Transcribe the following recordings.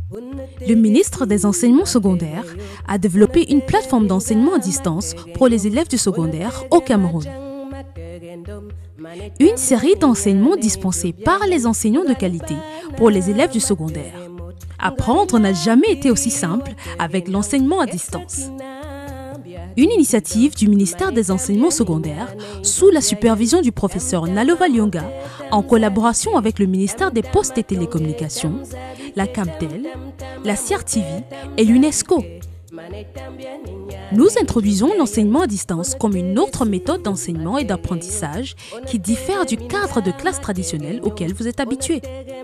Le ministre des Enseignements secondaires a développé une plateforme d'enseignement à distance pour les élèves du secondaire au Cameroun. Une série d'enseignements dispensés par les enseignants de qualité pour les élèves du secondaire. Apprendre n'a jamais été aussi simple avec l'enseignement à distance. Une initiative du ministère des Enseignements secondaires sous la supervision du professeur Nalova Lyonga en collaboration avec le ministère des Postes et Télécommunications, la Camtel, la CRTV et l'UNESCO. Nous introduisons l'enseignement à distance comme une autre méthode d'enseignement et d'apprentissage qui diffère du cadre de classe traditionnel auquel vous êtes habitué.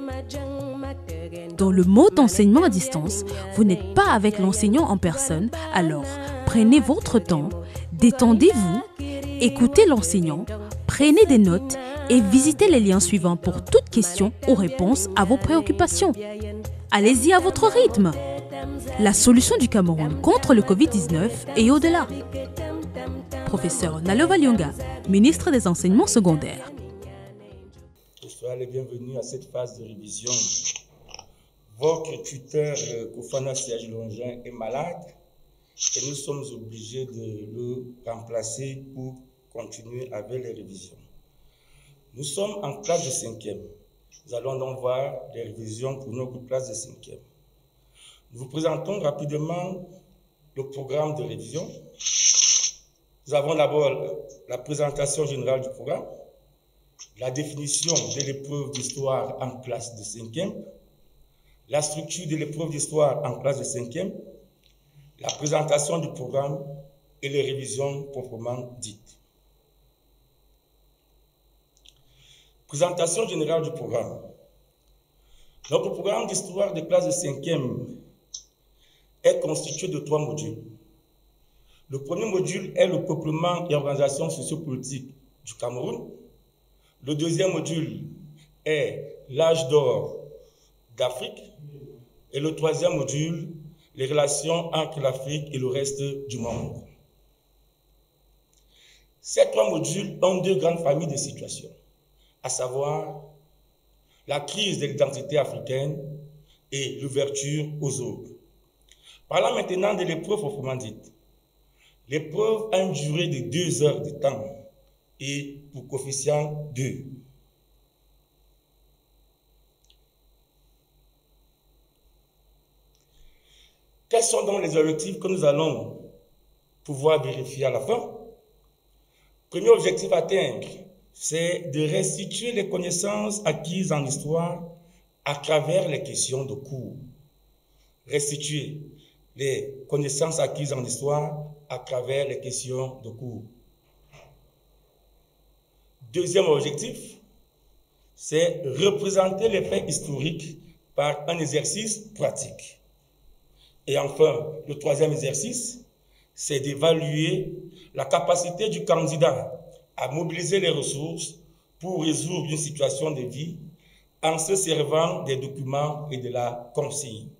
Dans le mode d'enseignement à distance, vous n'êtes pas avec l'enseignant en personne, alors prenez votre temps, détendez-vous, écoutez l'enseignant, prenez des notes et visitez les liens suivants pour toute question ou réponse à vos préoccupations. Allez-y à votre rythme. La solution du Cameroun contre le Covid-19 et au-delà. Professeur Nalova Lyonga, ministre des Enseignements secondaires. Soyez les bienvenus à cette phase de révision. Votre tuteur Koufana Serge Longin est malade et nous sommes obligés de le remplacer pour continuer avec les révisions. Nous sommes en classe de 5e. Nous allons donc voir les révisions pour notre classe de 5e. Nous vous présentons rapidement le programme de révision. Nous avons d'abord la présentation générale du programme, la définition de l'épreuve d'histoire en classe de 5e, la structure de l'épreuve d'histoire en classe de 5e, la présentation du programme et les révisions proprement dites. Présentation générale du programme. Notre programme d'histoire de classe de 5e est constitué de 3 modules. Le premier module est le peuplement et organisation sociopolitique du Cameroun. Le deuxième module est l'âge d'or d'Afrique. Et le troisième module, les relations entre l'Afrique et le reste du monde. Ces 3 modules ont 2 grandes familles de situations, à savoir la crise de l'identité africaine et l'ouverture aux autres. Parlons maintenant de l'épreuve proprement dite. L'épreuve a une durée de 2 heures de temps et pour coefficient 2. Quels sont donc les objectifs que nous allons pouvoir vérifier à la fin? Premier objectif à atteindre, c'est de restituer les connaissances acquises en histoire à travers les questions de cours. Restituer les connaissances acquises en histoire à travers les questions de cours. Deuxième objectif, c'est représenter les faits historiques par un exercice pratique. Et enfin, le troisième exercice, c'est d'évaluer la capacité du candidat à mobiliser les ressources pour résoudre une situation de vie en se servant des documents et de la consigne.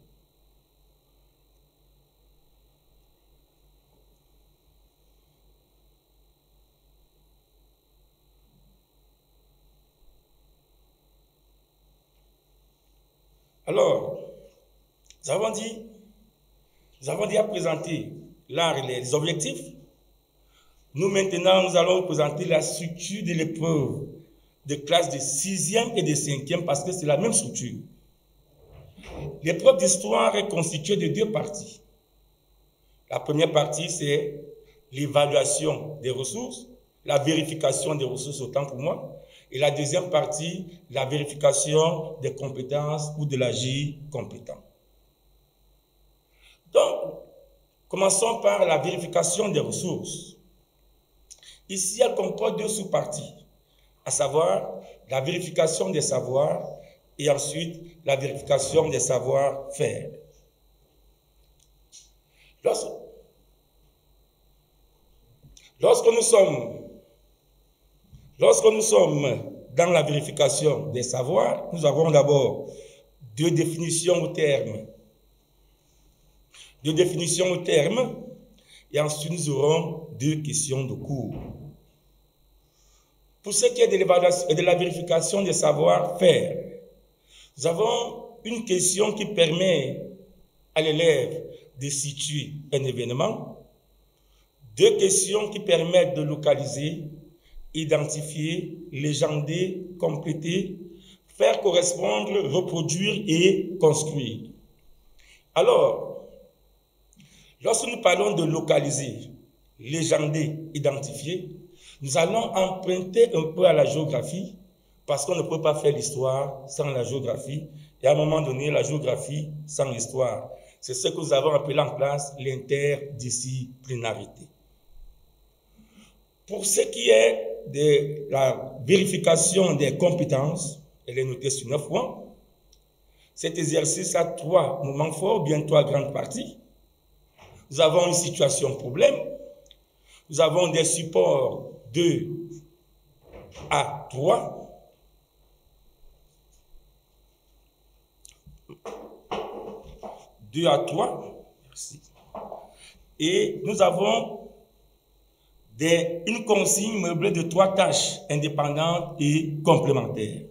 Alors, nous avons dit à présenter l'art et les objectifs. Nous, maintenant, nous allons présenter la structure de l'épreuve de classe de 6e et de 5e parce que c'est la même structure. L'épreuve d'histoire est constituée de 2 parties. La première partie, c'est l'évaluation des ressources, la vérification des ressources autant pour moi. Et la deuxième partie, la vérification des compétences ou de l'agir compétent. Donc, commençons par la vérification des ressources. Ici, elle comporte 2 sous-parties, à savoir la vérification des savoirs et ensuite la vérification des savoir-faire. Lorsque nous sommes dans la vérification des savoirs, nous avons d'abord 2 définitions au terme. 2 définitions au terme, et ensuite nous aurons 2 questions de cours. Pour ce qui est de l'évaluation et de la vérification des savoir-faire, nous avons une question qui permet à l'élève de situer un événement. 2 questions qui permettent de localiser, identifier, légender, compléter, faire correspondre, reproduire et construire. Alors, lorsque nous parlons de localiser, légender, identifier, nous allons emprunter un peu à la géographie parce qu'on ne peut pas faire l'histoire sans la géographie et à un moment donné, la géographie sans l'histoire. C'est ce que nous avons appelé en classe l'interdisciplinarité. Pour ce qui est de la vérification des compétences, elle est notée sur 9 points. Cet exercice a 3 moments forts, bien 3 grandes parties. Nous avons une situation problème. Nous avons des supports 2 à 3. Merci. Et nous avons une consigne meublée de 3 tâches indépendantes et complémentaires.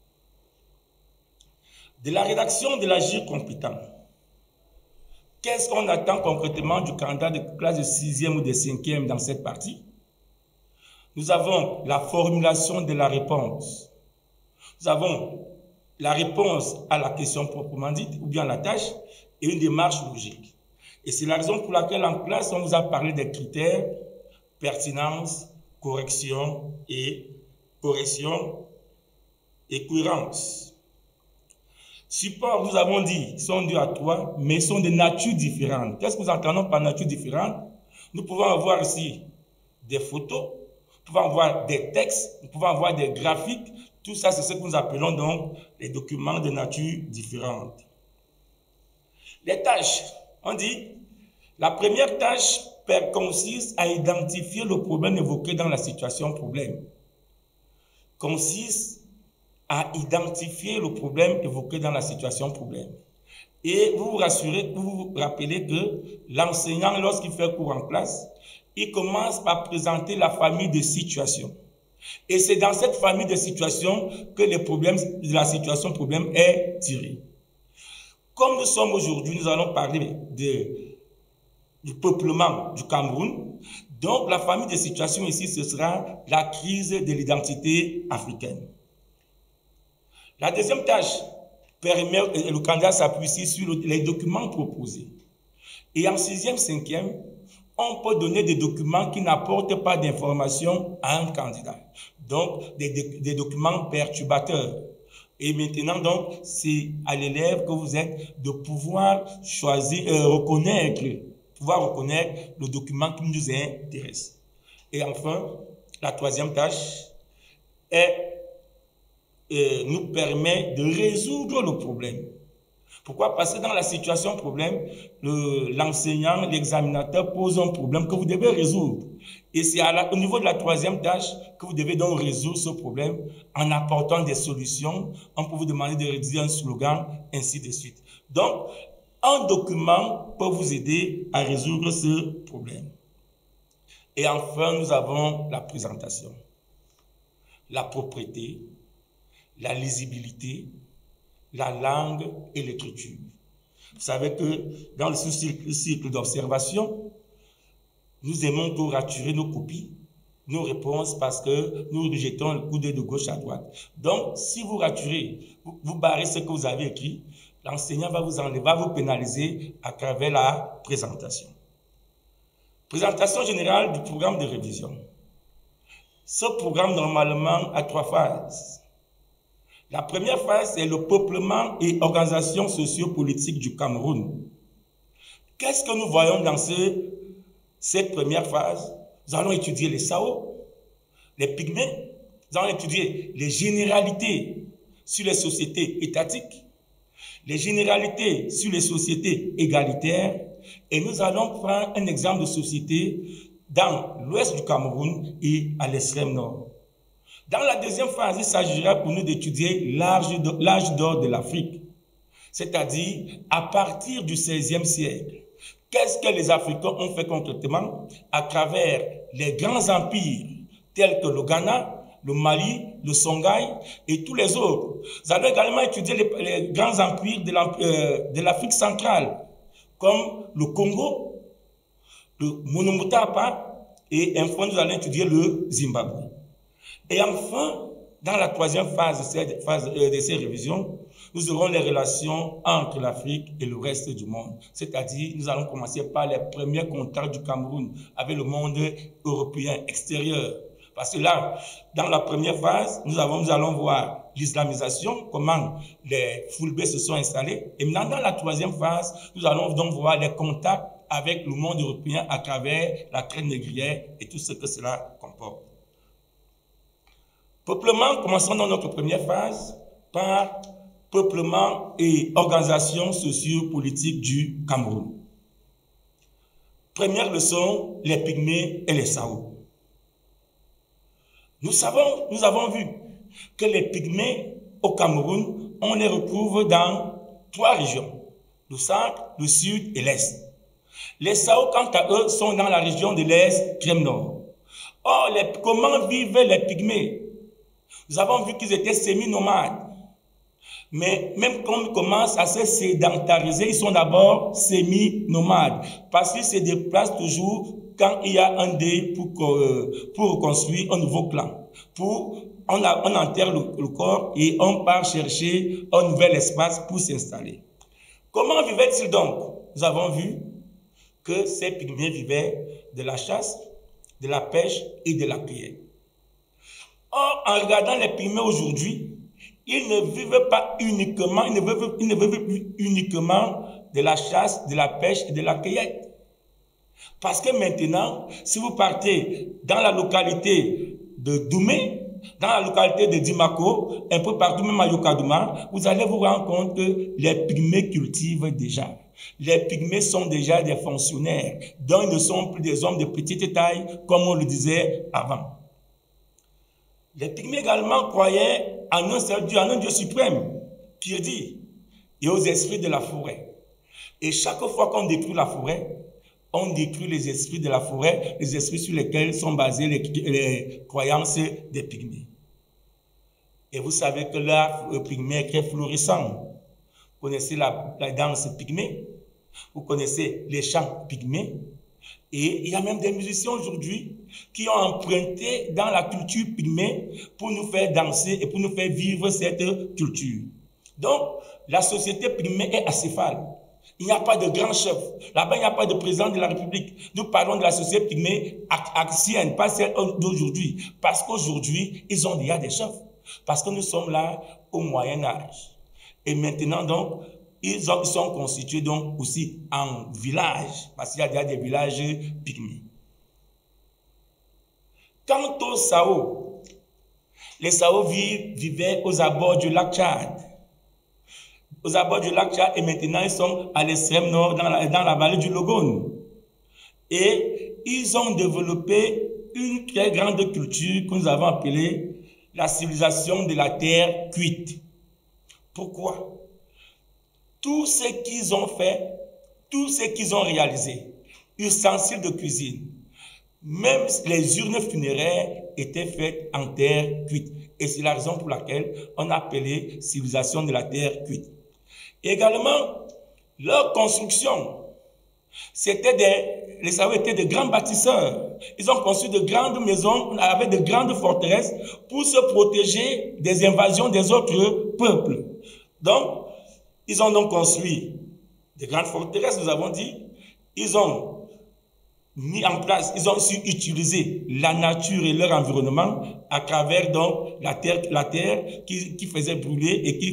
De la rédaction de l'agir compétent. Qu'est-ce qu'on attend concrètement du candidat de classe de 6e ou de 5e dans cette partie? Nous avons la formulation de la réponse. Nous avons la réponse à la question proprement dite ou bien la tâche et une démarche logique. Et c'est la raison pour laquelle en classe, on vous a parlé des critères pertinence, correction et cohérence. Support, nous avons dit, sont 2 à 3, mais sont de nature différente. Qu'est-ce que nous entendons par nature différente? Nous pouvons avoir ici des photos, nous pouvons avoir des textes, nous pouvons avoir des graphiques. Tout ça, c'est ce que nous appelons donc les documents de nature différente. Les tâches, on dit, la première tâche consiste à identifier le problème évoqué dans la situation problème. Consiste à identifier le problème évoqué dans la situation problème. Et vous vous rappelez que l'enseignant, lorsqu'il fait cours en classe, il commence par présenter la famille de situations. Et c'est dans cette famille de situations que la situation problème est tirée. Comme nous sommes aujourd'hui, nous allons parler du peuplement du Cameroun. Donc, la famille de situations ici, ce sera la crise de l'identité africaine. La deuxième tâche permet, le candidat s'appuie ici sur les documents proposés. Et en 6e, 5e, on peut donner des documents qui n'apportent pas d'informations à un candidat. Donc, des documents perturbateurs. Et maintenant, donc, c'est à l'élève que vous êtes de pouvoir choisir, reconnaître le document qui nous intéresse. Et enfin, la 3e tâche nous permet de résoudre le problème. Pourquoi? Parce que dans la situation problème, l'enseignant, l'examinateur pose un problème que vous devez résoudre. Et c'est au niveau de la 3e tâche que vous devez donc résoudre ce problème en apportant des solutions. On peut vous demander de rédiger un slogan, ainsi de suite. Donc, un document peut vous aider à résoudre ce problème. Et enfin, nous avons la présentation, la propriété, la lisibilité, la langue et l'écriture. Vous savez que dans le cycle d'observation, nous aimons tout raturer nos copies, nos réponses, parce que nous rejetons le coup d'œil de gauche à droite. Donc, si vous raturez, vous barrez ce que vous avez écrit, l'enseignant va vous enlever, va vous pénaliser à travers la présentation. Présentation générale du programme de révision. Ce programme, normalement, a 3 phases. La première phase, c'est le peuplement et organisation sociopolitique du Cameroun. Qu'est-ce que nous voyons dans cette première phase? Nous allons étudier les Sao, les Pygmées, nous allons étudier les généralités sur les sociétés étatiques, les généralités sur les sociétés égalitaires, et nous allons prendre un exemple de société dans l'ouest du Cameroun et à l'extrême nord. Dans la deuxième phase, il s'agira pour nous d'étudier l'âge d'or de l'Afrique, c'est-à-dire à partir du XVIe siècle. Qu'est-ce que les Africains ont fait concrètement à travers les grands empires tels que le Ghana, le Mali, le Songhai et tous les autres. Nous allons également étudier les grands empires de l'Afrique centrale, comme le Congo, le Monomotapa, et enfin nous allons étudier le Zimbabwe. Et enfin, dans la troisième phase de ces révisions, nous aurons les relations entre l'Afrique et le reste du monde. C'est-à-dire, nous allons commencer par les premiers contacts du Cameroun avec le monde européen extérieur. Parce que là, dans la première phase, nous allons voir l'islamisation, comment les Fulbe se sont installés. Et maintenant, dans la troisième phase, nous allons donc voir les contacts avec le monde européen à travers la traite négrière et tout ce que cela comporte. Peuplement, commençons dans notre première phase par peuplement et organisation socio-politique du Cameroun. Première leçon, les Pygmées et les Sao. Nous avons vu que les Pygmées au Cameroun, on les retrouve dans 3 régions, le centre, le sud et l'est. Les Sao, quant à eux, sont dans la région de l'est, crème nord. Or, comment vivaient les Pygmées? Nous avons vu qu'ils étaient semi-nomades. Mais même quand ils commencent à se sédentariser, ils sont d'abord semi-nomades. Parce qu'ils se déplacent toujours quand il y a un deuil pour construire un nouveau clan. On enterre le corps et on part chercher un nouvel espace pour s'installer. Comment vivaient-ils donc? Nous avons vu que ces Pygmées vivaient de la chasse, de la pêche et de la cueillette. Or, en regardant les Pygmées aujourd'hui, ils ne vivent pas uniquement, ils ne vivent plus uniquement de la chasse, de la pêche et de la cueillette. Parce que maintenant, si vous partez dans la localité de Doumé, dans la localité de Dimako, un peu partout, même à Yokadouma, vous allez vous rendre compte que les Pygmées cultivent déjà. Les Pygmées sont déjà des fonctionnaires, donc ils ne sont plus des hommes de petite taille, comme on le disait avant. Les Pygmées également croyaient en un seul Dieu, en un Dieu suprême, Kirdi, et aux esprits de la forêt. Et chaque fois qu'on détruit la forêt, on détruit les esprits de la forêt, les esprits sur lesquels sont basées les croyances des Pygmées. Et vous savez que l'art pygmée est très florissant. Vous connaissez la danse pygmée, vous connaissez les chants pygmées, et il y a même des musiciens aujourd'hui qui ont emprunté dans la culture pygmée pour nous faire danser et pour nous faire vivre cette culture. Donc, la société pygmée est acéphale. Il n'y a pas de grand chef. Là-bas, il n'y a pas de président de la République. Nous parlons de la société pygmée ancienne, pas celle d'aujourd'hui. Parce qu'aujourd'hui, ils ont déjà des chefs. Parce que nous sommes là au Moyen-Âge. Et maintenant, donc, ils sont constitués donc aussi en villages. Parce qu'il y a déjà des villages pygmées. Quant aux Sao, les Sao vivaient aux abords du lac Tchad. Aux abords du lac Tchad, et maintenant ils sont à l'extrême nord, dans la vallée du Logone. Et ils ont développé une très grande culture que nous avons appelée la civilisation de la terre cuite. Pourquoi? Tout ce qu'ils ont fait, tout ce qu'ils ont réalisé, ustensiles de cuisine, même les urnes funéraires étaient faites en terre cuite. Et c'est la raison pour laquelle on a appelé civilisation de la terre cuite. Également, leur construction, les Sao étaient de grands bâtisseurs. Ils ont construit de grandes maisons avec de grandes forteresses pour se protéger des invasions des autres peuples. Donc, ils ont donc construit de grandes forteresses, nous avons dit. Ils ont mis en place, ils ont su utiliser la nature et leur environnement à travers donc la terre qui faisait brûler et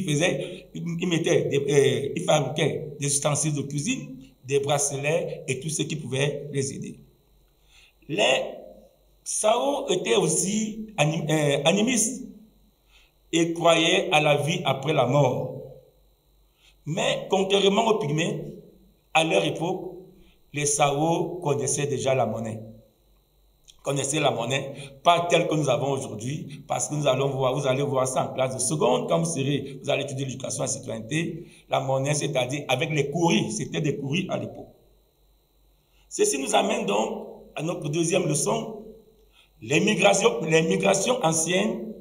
ils fabriquaient des ustensiles de cuisine, des bracelets et tout ce qui pouvait les aider. Les Sao étaient aussi animistes et croyaient à la vie après la mort. Mais contrairement aux Pygmées, à leur époque, les Sao connaissaient déjà la monnaie. Connaissaient la monnaie, pas telle que nous avons aujourd'hui, parce que vous allez voir ça en classe de seconde, quand vous allez étudier l'éducation à la citoyenneté, la monnaie, c'est-à-dire avec les courriers, c'était des courriers à l'époque. Ceci nous amène donc à notre deuxième leçon, les migrations anciennes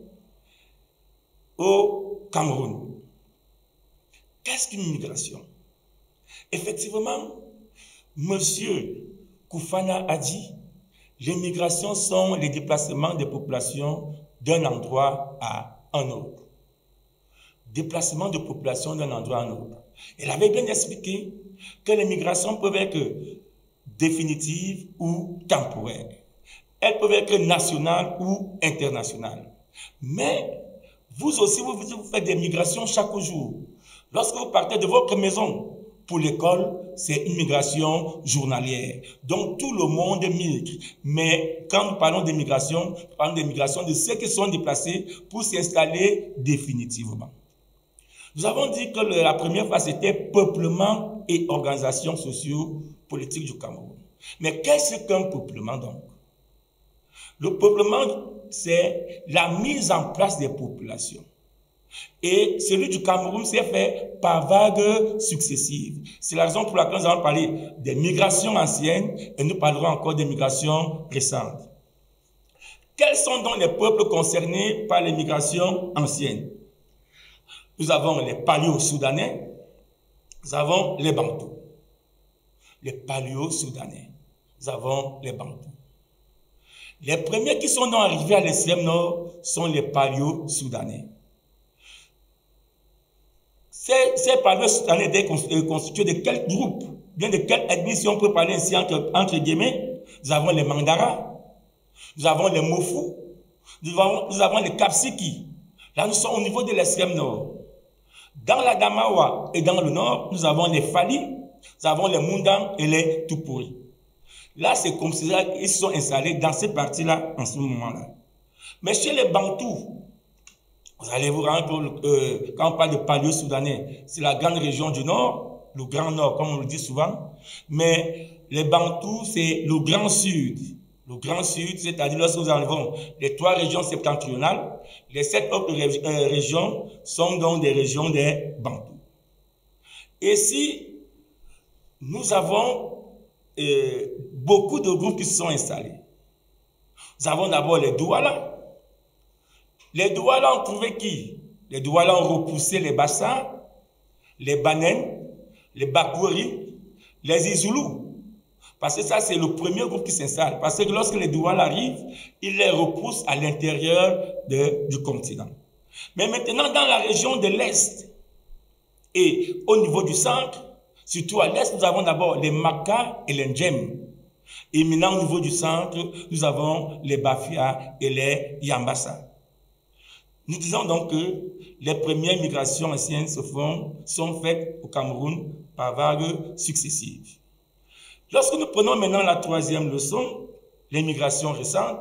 au Cameroun. Qu'est-ce qu'une migration? Effectivement, Monsieur Koufana a dit, les migrations sont les déplacements des populations d'un endroit à un autre. Déplacement de population d'un endroit à un autre. Elle avait bien expliqué que les migrations peuvent être définitives ou temporaires. Elles peuvent être nationales ou internationales. Mais vous aussi, vous faites des migrations chaque jour. Lorsque vous partez de votre maison pour l'école, c'est une migration journalière. Donc tout le monde migre. Mais quand nous parlons de migration, nous parlons de migration de ceux qui sont déplacés pour s'installer définitivement. Nous avons dit que la première phase c'était peuplement et organisation socio-politique du Cameroun. Mais qu'est-ce qu'un peuplement donc? Le peuplement, c'est la mise en place des populations. Et celui du Cameroun s'est fait par vagues successives. C'est la raison pour laquelle nous allons parler des migrations anciennes et nous parlerons encore des migrations récentes. Quels sont donc les peuples concernés par les migrations anciennes? Nous avons les paléo-soudanais, nous avons les bantous. Les paléo-soudanais, nous avons les bantous. Les premiers qui sont arrivés à l'extrême nord sont les paléo-soudanais. Ces paléo-soudanais étaient constitués de quel groupe, bien de quelle ethnie, si on peut parler ainsi entre guillemets? Nous avons les Mandara, nous avons les Mofou, nous avons les Kapsiki. Là, nous sommes au niveau de l'extrême nord. Dans la Damawa et dans le nord, nous avons les Fali, nous avons les Mundang et les Tupuri. Là, c'est comme ça qu'ils sont installés dans ces parties-là en ce moment-là. Mais chez les Bantous, vous allez vous rendre compte, quand on parle de paléo-soudanais, c'est la grande région du nord, le grand nord, comme on le dit souvent. Mais les Bantous, c'est le grand sud. Le grand sud, c'est-à-dire lorsque nous enlevons les 3 régions septentrionales, les 7 autres régions sont donc des régions des Bantous. Et si nous avons beaucoup de groupes qui se sont installés, nous avons d'abord les Douala. Les Douala ont trouvé qui? Les Douala ont repoussé les Bassa, les Banen, les Bakouri, les Izoulous. Parce que ça, c'est le premier groupe qui s'installe. Parce que lorsque les Douala arrivent, ils les repoussent à l'intérieur du continent. Mais maintenant, dans la région de l'Est et au niveau du centre, surtout à l'Est, nous avons d'abord les Maka et les Ndjem. Et maintenant, au niveau du centre, nous avons les Bafia et les Yambassa. Nous disons donc que les premières migrations anciennes sont faites au Cameroun par vagues successives. Lorsque nous prenons maintenant la 3e leçon, les migrations récentes,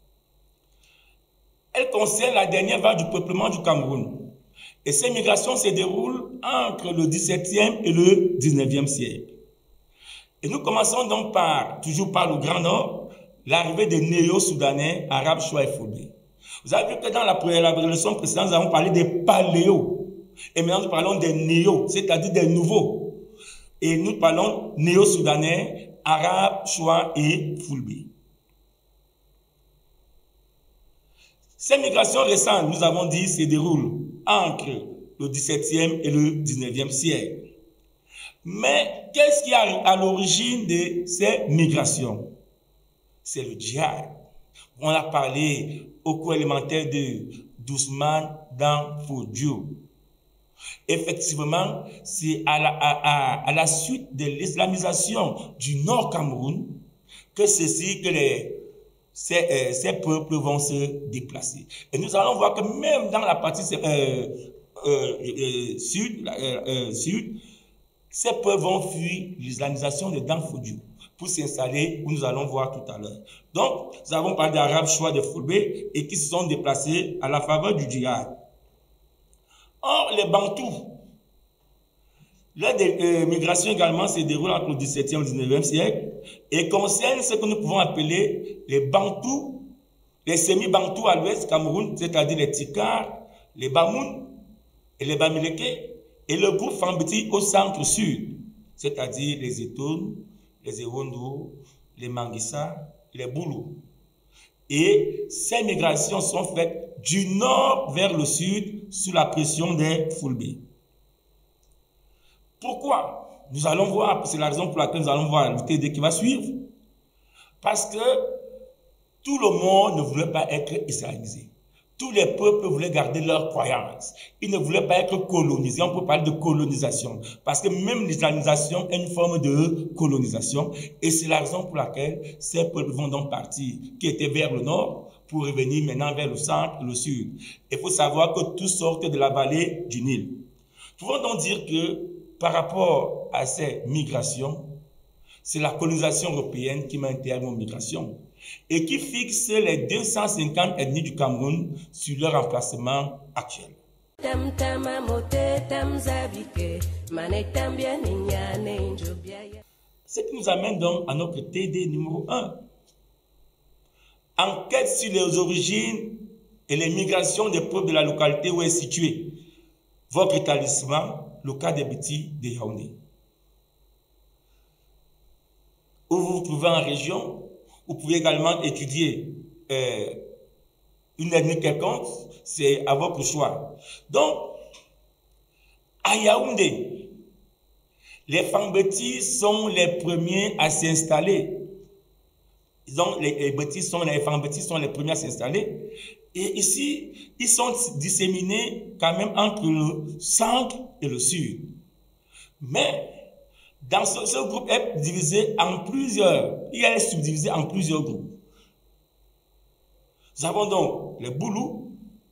elles concernent la dernière vague du peuplement du Cameroun. Et ces migrations se déroulent entre le 17e et le 19e siècle. Et nous commençons donc toujours par le Grand Nord, l'arrivée des néo-soudanais, arabes, Choua et Foulbé. Vous avez vu que dans la leçon précédente, nous avons parlé des paléos. Et maintenant, nous parlons des néo, c'est-à-dire des nouveaux. Et nous parlons néo-soudanais, arabes, Choua et Foulbé. Ces migrations récentes, nous avons dit, se déroulent entre le 17e et le 19e siècle. Mais qu'est-ce qui est à l'origine de ces migrations? C'est le djihad. On a parlé au cours élémentaire de D'Ousmane Danfodio. Effectivement, c'est à la suite de l'islamisation du Nord Cameroun que ces peuples vont se déplacer. Et nous allons voir que même dans la partie sud, ces peuples vont fuir l'islamisation de Danfodio pour s'installer où nous allons voir tout à l'heure. Donc, nous avons parlé d'Arabes, Choua, de Foulbé et qui se sont déplacés à la faveur du djihad. Or, les Bantous, leur migration également se déroule entre le 17e et le 19e siècle et concerne ce que nous pouvons appeler les Bantous, les semi-Bantous à l'ouest du Cameroun, c'est-à-dire les Tikars, les Bamoun et les Bamileke, et le groupe Fambiti au centre-sud, c'est-à-dire les Etoun, les Ewondo, les Manguissa, les Boulou. Et ces migrations sont faites du nord vers le sud sous la pression des Foulbé. Pourquoi? Nous allons voir, c'est la raison pour laquelle nous allons voir le TD qui va suivre. Parce que tout le monde ne voulait pas être islamisé. Tous les peuples voulaient garder leurs croyances. Ils ne voulaient pas être colonisés. On peut parler de colonisation. Parce que même l'islamisation est une forme de colonisation. Et c'est la raison pour laquelle ces peuples vont donc partir, qui étaient vers le nord, pour revenir maintenant vers le centre et le sud. Il faut savoir que tous sortent de la vallée du Nil. Nous pouvons donc dire que par rapport à ces migrations, c'est la colonisation européenne qui met un terme aux migrations et qui fixe les 250 ethnies du Cameroun sur leur emplacement actuel. Ce qui nous amène donc à notre TD numéro 1. Enquête sur les origines et les migrations des peuples de la localité où est situé votre établissement, le cas des Bétis de Yaoundé. Où vous vous trouvez en région, vous pouvez également étudier une ethnie quelconque, c'est à votre choix. Donc, à Yaoundé, les Fang-Bétis sont les premiers à s'installer. Donc, les Fang-Bétis sont les premiers à s'installer. Et ici, ils sont disséminés quand même entre le centre et le sud. Mais, dans ce groupe est divisé en plusieurs, il est subdivisé en plusieurs groupes. Nous avons donc les Boulous,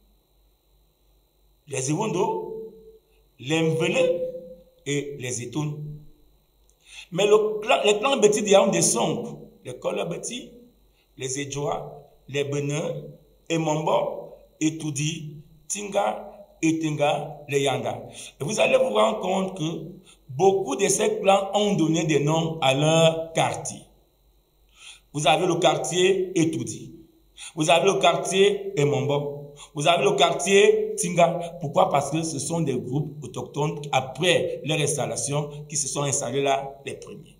les Iwondo, les Mvele et les Etoun. Mais les clans Bétis de Yaoundé sont les Kola Bétis, les Edjoa, les Benins, et Mombo, et Toudi, Tinga, et Tinga, les Yanda. Et vous allez vous rendre compte que beaucoup de ces clans ont donné des noms à leur quartier. Vous avez le quartier Etoudi. Vous avez le quartier Emombo. Vous avez le quartier Tinga. Pourquoi? Parce que ce sont des groupes autochtones, après leur installation, qui se sont installés là les premiers.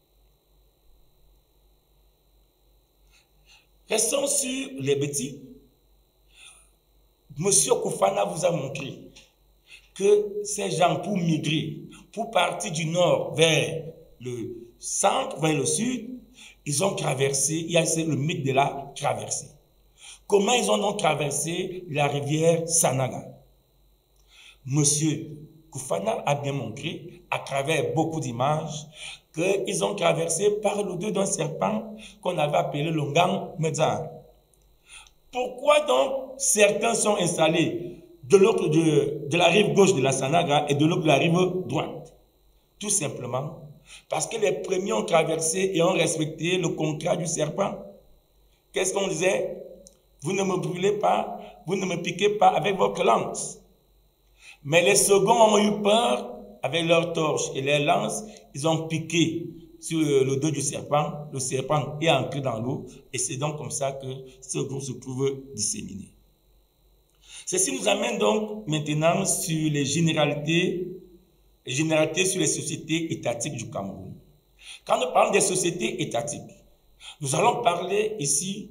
Restons sur les Bétis. Monsieur Koufana vous a montré que ces gens, pour migrer, pour partir du nord vers le centre, vers le sud, ils ont traversé, il y a le mythe de la traversée. Comment ils ont donc traversé la rivière Sanaga? Monsieur Koufana a bien montré, à travers beaucoup d'images, qu'ils ont traversé par le dos d'un serpent qu'on avait appelé le Ngang Medzar. Pourquoi donc certains sont installés de la rive gauche de la Sanaga et de l'autre de la rive droite? Tout simplement parce que les premiers ont traversé et ont respecté le contrat du serpent. Qu'est-ce qu'on disait? Vous ne me brûlez pas, vous ne me piquez pas avec votre lance. Mais les seconds ont eu peur avec leurs torches et leurs lances, ils ont piqué sur le dos du serpent. Le serpent est entré dans l'eau et c'est donc comme ça que ce groupe se trouve disséminé. Ceci nous amène donc maintenant sur les généralités sur les sociétés étatiques du Cameroun. Quand nous parlons des sociétés étatiques, nous allons parler ici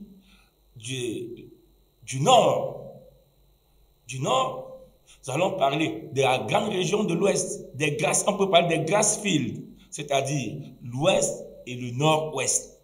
du nord. Du nord, nous allons parler de la grande région de l'ouest, on peut parler des Grassfields, c'est-à-dire l'ouest et le nord-ouest.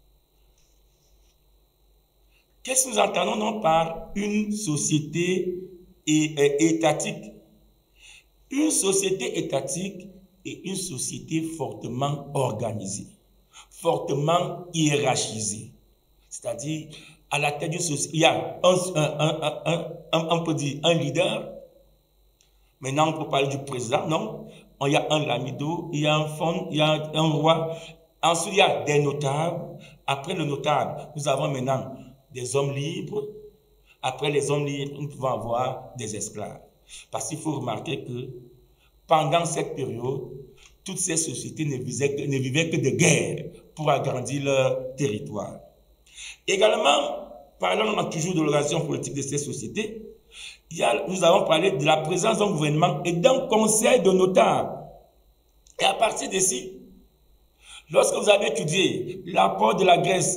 Qu'est-ce que nous entendons donc par une société étatique? Une société étatique est une société fortement organisée, fortement hiérarchisée. C'est-à-dire, à la tête d'une société, il y a on peut dire un leader. Maintenant, on peut parler du président, non? Il y a un lamido, il y a un fond, il y a un roi. Ensuite, il y a des notables. Après le notable, nous avons maintenant des hommes libres. Après les hommes libres, nous pouvons avoir des esclaves. Parce qu'il faut remarquer que pendant cette période, toutes ces sociétés ne vivaient que de guerres pour agrandir leur territoire. Également, parlant toujours de l'organisation politique de ces sociétés, nous avons parlé de la présence d'un gouvernement et d'un conseil de notables. Et à partir d'ici, lorsque vous avez étudié l'apport de la Grèce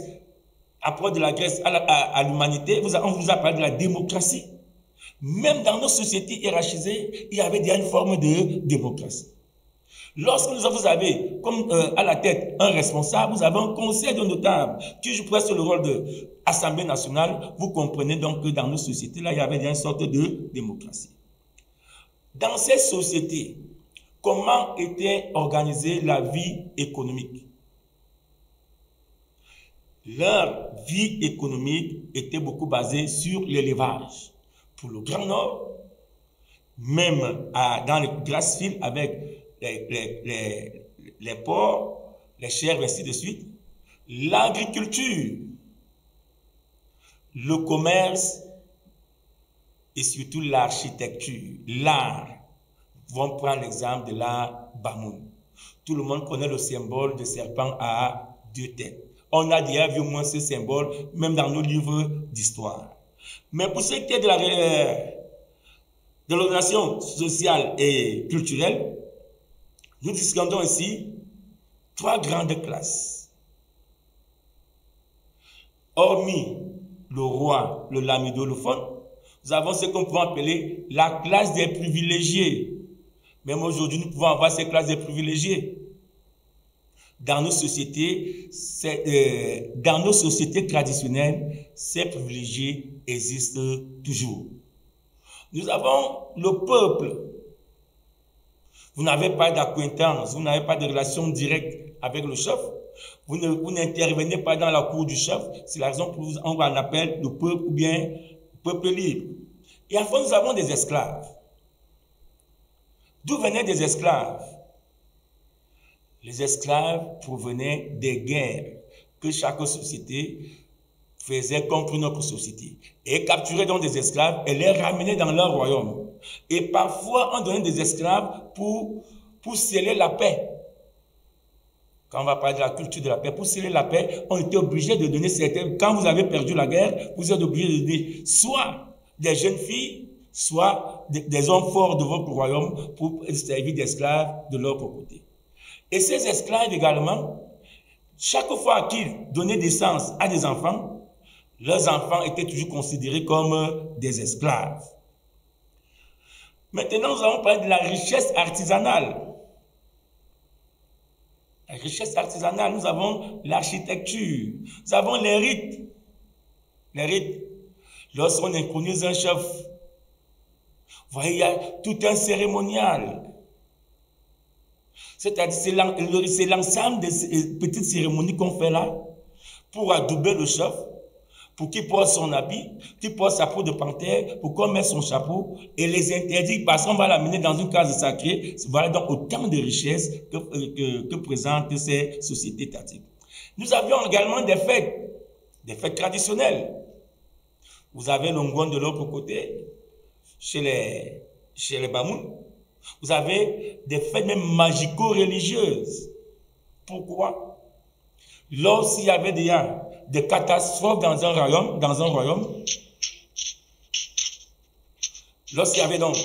à l'humanité, on vous a parlé de la démocratie. Même dans nos sociétés hiérarchisées, il y avait déjà une forme de démocratie. Lorsque vous avez comme à la tête un responsable, vous avez un conseil de notables qui joue presque le rôle de Assemblée nationale, vous comprenez donc que dans nos sociétés-là, il y avait une sorte de démocratie. Dans ces sociétés, comment était organisée la vie économique? Leur vie économique était beaucoup basée sur l'élevage. Pour le Grand Nord, même dans les grasses files avec les porcs, les chèvres, ainsi de suite, l'agriculture, le commerce et surtout l'architecture, l'art. Vont prendre l'exemple de l'art Bamoun. Tout le monde connaît le symbole de serpent à deux têtes. On a déjà vu au moins ce symbole, même dans nos livres d'histoire. Mais pour ce qui est de l'organisation sociale et culturelle, nous discutons ici trois grandes classes. Hormis le roi, le lamido, le faune, nous avons ce qu'on peut appeler la classe des privilégiés. Même aujourd'hui, nous pouvons avoir ces classes des privilégiés. Dans nos sociétés traditionnelles, ces privilégiés existent toujours. Nous avons le peuple. Vous n'avez pas d'acquaintance, vous n'avez pas de relation directe avec le chef. Vous n'intervenez pas dans la cour du chef. C'est la raison pour laquelle on l'appelle le peuple ou bien peuple libre. Et enfin, nous avons des esclaves. D'où venaient des esclaves? Les esclaves provenaient des guerres que chaque société faisait contre une autre société. Et capturaient donc des esclaves et les ramenaient dans leur royaume. Et parfois, on donnait des esclaves pour sceller la paix. Quand on va parler de la culture de la paix, pour sceller la paix, on était obligé de donner certains... Quand vous avez perdu la guerre, vous êtes obligé de donner soit des jeunes filles, soit des hommes forts de votre royaume pour servir d'esclaves de l'autre côté. Et ces esclaves également, chaque fois qu'ils donnaient naissance à des enfants, leurs enfants étaient toujours considérés comme des esclaves. Maintenant, nous allons parler de la richesse artisanale. La richesse artisanale, nous avons l'architecture, nous avons les rites. Les rites. Lorsqu'on introduise un chef, vous voyez, il y a tout un cérémonial. C'est-à-dire, c'est l'ensemble des petites cérémonies qu'on fait là pour adouber le chef, pour qu'il porte son habit, qu'il porte sa peau de panthère, pour qu'on mette son chapeau et les interdits, parce qu'on va l'amener dans une case sacrée. Voilà donc autant de richesses que présentent ces sociétés étatiques. Nous avions également des fêtes traditionnelles. Vous avez l'Ongouan de l'autre côté, chez les Bamoun. Vous avez des fêtes même magico-religieuses. Pourquoi? Lorsqu'il y avait des catastrophes dans un royaume, lorsqu'il y avait donc,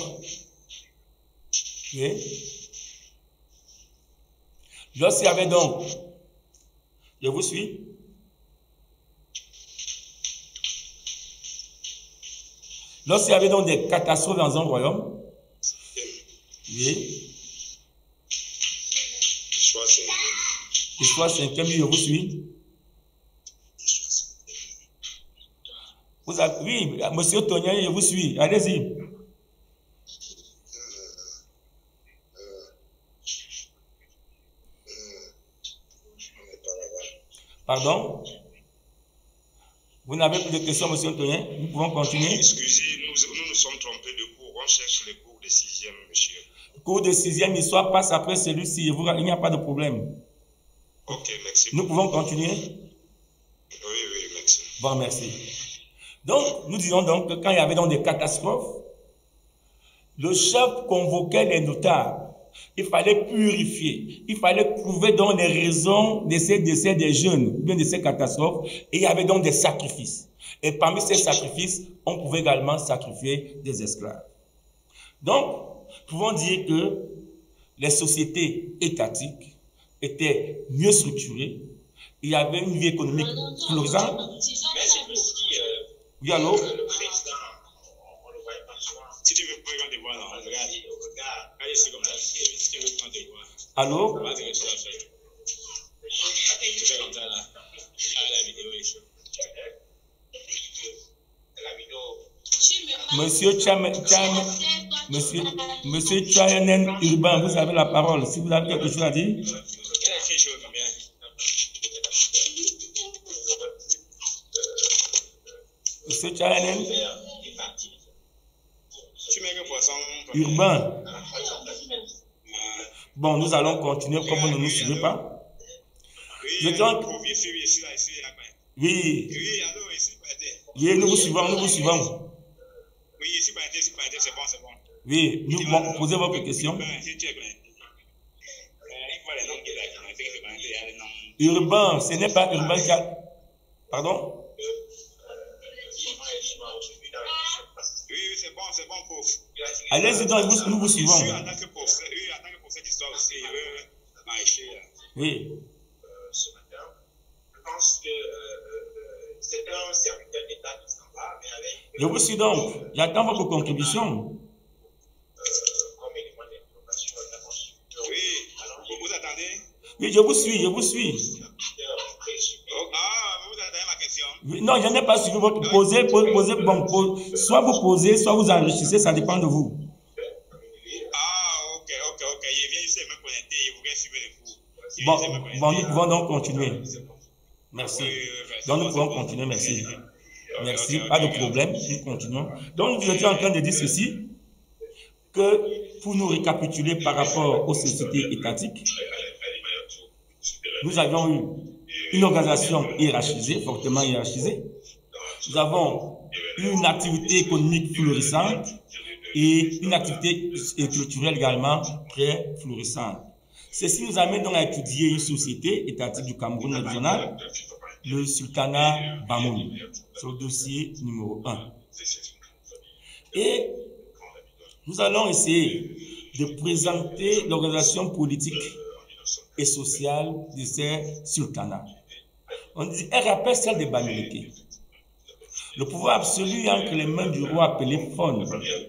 je vous suis, lorsqu'il y avait donc des catastrophes dans un royaume, Histoire 5e, je vous suis. Oui, monsieur Tonien, je vous suis. Allez-y. Pardon? Vous n'avez plus de questions, monsieur Tonien? Nous pouvons continuer. Excusez, nous nous sommes trompés de cours. On cherche les cours de 6e, monsieur. Cours de 6e, histoire passe après celui-ci. Il n'y a pas de problème. Ok, merci. Nous pouvons continuer? Oui, merci. Bon, merci. Donc, nous disons donc que quand il y avait donc des catastrophes, le chef convoquait les notables. Il fallait purifier. Il fallait trouver donc les raisons de ces décès des jeunes, bien de ces catastrophes. Et il y avait donc des sacrifices. Et parmi ces sacrifices, on pouvait également sacrifier des esclaves. Donc, nous pouvons dire que les sociétés étatiques étaient mieux structurées. Il y avait une vie économique florissante. Oui, allô? Le président, on ne le voit pas souvent. Si tu veux prendre des voix, regarde, allez, c'est comme ça. Si tu veux prendre des voix. Allô? Monsieur Chayanen Urbain, vous avez la parole. Si vous avez quelque chose à dire. Monsieur Chayanen Urbain. Bon, nous allons continuer comme vous ne nous suivez pas. Oui. Oui, nous vous suivons, nous vous suivons. Oui, posez votre question. Urbain, ce n'est pas Urbain qui a... Pardon? Oui, c'est bon, prof. Allez-y, donc, nous vous suivons. En tant que cette histoire aussi, je veux marcher. Oui. Ce matin, je pense que c'est un serviteur d'État qui s'en va, mais avec... Je vous suis donc. J'attends votre contribution. Comme élément d'information de la Constitution. Oui, alors vous attendez? Oui, je vous suis. Ah, vous attendez ma question? Oui, non, je n'ai pas suivi votre posé. Soit vous posez, soit vous enrichissez, ça dépend de vous. Ah, ok. Je viens ici me connecter, je voudrais suivre les cours. Bon, nous pouvons donc continuer. Merci. Donc, nous pouvons continuer, merci. Merci, pas de problème, nous continuons. Donc, nous étions en train de dire ceci, que pour nous récapituler par rapport aux sociétés étatiques, nous avions eu une organisation hiérarchisée, fortement hiérarchisée. Nous avons une activité économique florissante et une activité culturelle également très florissante. Ceci nous amène donc à étudier une société étatique du Cameroun méridional, le sultanat Bamoun, sur le dossier numéro 1. Et nous allons essayer de présenter l'organisation politique et sociale de ces sultanats. On dit, elle rappelle celle des Bamileke. Le pouvoir absolu est entre les mains du roi appelé Fon.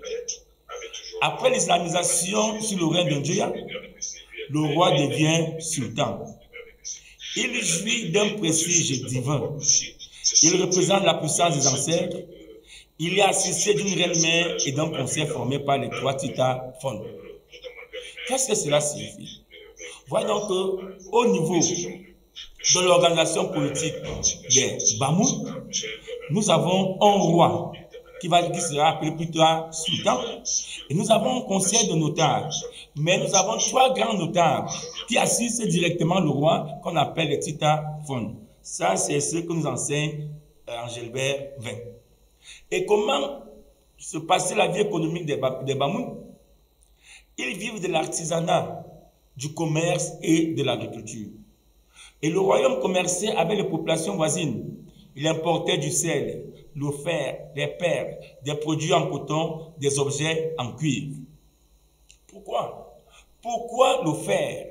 Après l'islamisation sous le règne d'Ndjoya, le roi devient sultan. Il jouit d'un prestige divin. Il représente la puissance des ancêtres. Il est assisté d'une reine mère et d'un conseil formé par les trois Tita Fon. Qu'est-ce que cela signifie? Voyons qu'au niveau de l'organisation politique des Bamoun, nous avons un roi qui sera appelé plus tard sultan, et nous avons un conseil de notables, mais nous avons trois grands notables qui assistent directement le roi, qu'on appelle les Tita Fon. Ça, c'est ce que nous enseigne Angelbert 20. Et comment se passait la vie économique des Bamoun? Ils vivent de l'artisanat, du commerce et de l'agriculture. Et le royaume commerçait avec les populations voisines. Il importait du sel, le fer, des perles, des produits en coton, des objets en cuivre. Pourquoi? Pourquoi le fer?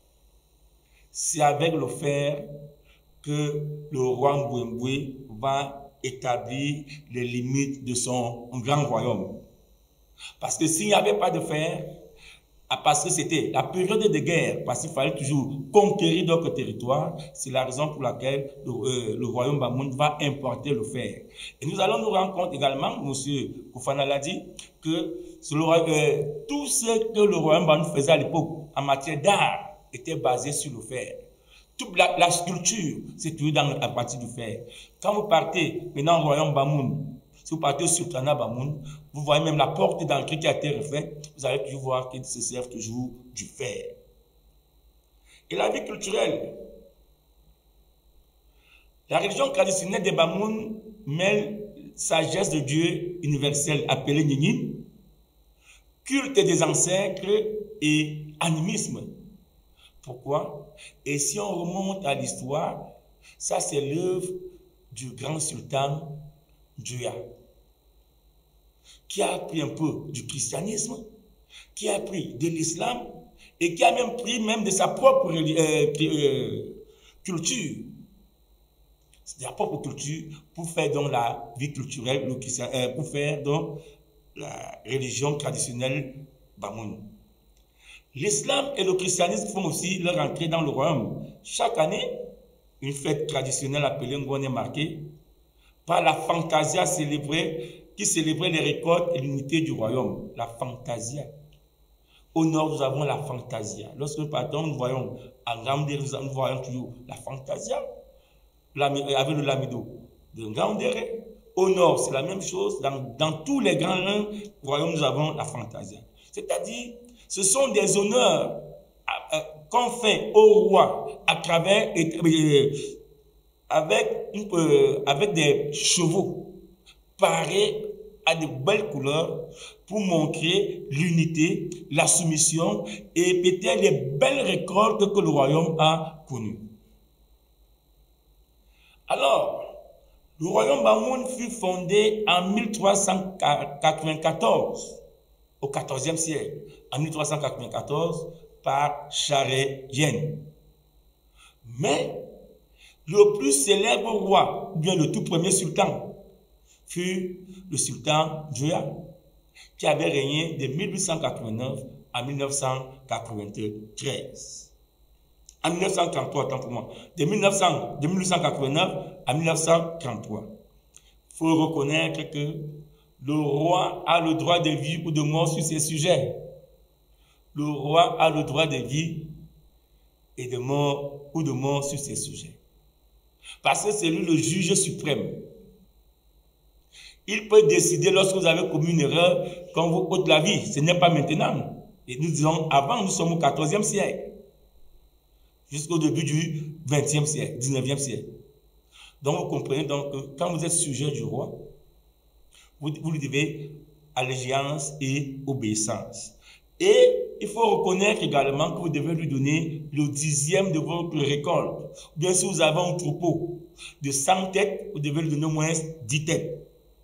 C'est avec le fer que le roi Mbouemboué va établir les limites de son grand royaume. Parce que s'il n'y avait pas de fer, parce que c'était la période de guerre, parce qu'il fallait toujours conquérir d'autres territoires, c'est la raison pour laquelle le royaume Bamoun va importer le fer. Et nous allons nous rendre compte également, M. Koufana l'a dit, que tout ce que le royaume Bamoun faisait à l'époque en matière d'art était basé sur le fer. Toute la sculpture, c'est toujours à partir du fer. Quand vous partez maintenant au royaume Bamoun, si vous partez au sultanat Bamoun, vous voyez même la porte d'entrée qui a été refaite, vous allez toujours voir qu'ils se servent toujours du fer. Et la vie culturelle. La religion traditionnelle des Bamoun mêle sagesse de Dieu universel appelé Ninin, culte des ancêtres et animisme. Pourquoi? Et si on remonte à l'histoire, ça c'est l'œuvre du grand sultan Ndjoya, qui a appris un peu du christianisme, qui a appris de l'islam et qui a même pris de sa propre culture, de la propre culture, pour faire donc la vie culturelle, pour faire donc la religion traditionnelle Bamoun. L'islam et le christianisme font aussi leur entrée dans le royaume. Chaque année, une fête traditionnelle appelée Ngon est marquée par la fantasia qui célébrait les récoltes et l'unité du royaume. La fantasia. Au nord, nous avons la fantasia. Lorsque nous partons, nous voyons en Ngaoundéré, nous voyons toujours la fantasia avec le lamido de Ngaoundéré. Au nord, c'est la même chose. Dans tous les grands royaumes, nous avons la fantasia. C'est-à-dire, ce sont des honneurs qu'on fait au roi à travers, avec des chevaux parés à de belles couleurs pour montrer l'unité, la soumission et peut-être les belles récoltes que le royaume a connues. Alors, le royaume Bamoun fut fondé en 1394, au XIVe siècle, en 1394, par Charé Yen. Mais le plus célèbre roi, ou bien le tout premier sultan, fut le sultan Joya, qui avait régné de 1889 à 1993. En 1933, tant pour moi. De 1889 à 1933. Il faut reconnaître que le roi a le droit de vie ou de mort sur ses sujets. Le roi a le droit de vie et de mort ou de mort sur ses sujets. Parce que c'est lui le juge suprême. Il peut décider lorsque vous avez commis une erreur quand vous ôtez la vie. Ce n'est pas maintenant. Et nous disons avant, nous sommes au XIVe siècle. Jusqu'au début du XXe siècle, XIXe siècle. Donc vous comprenez donc que quand vous êtes sujet du roi, vous lui devez allégeance et obéissance. Et il faut reconnaître également que vous devez lui donner le 10e de votre récolte. Bien sûr, vous avez un troupeau de 100 têtes, vous devez lui donner au moins 10 têtes.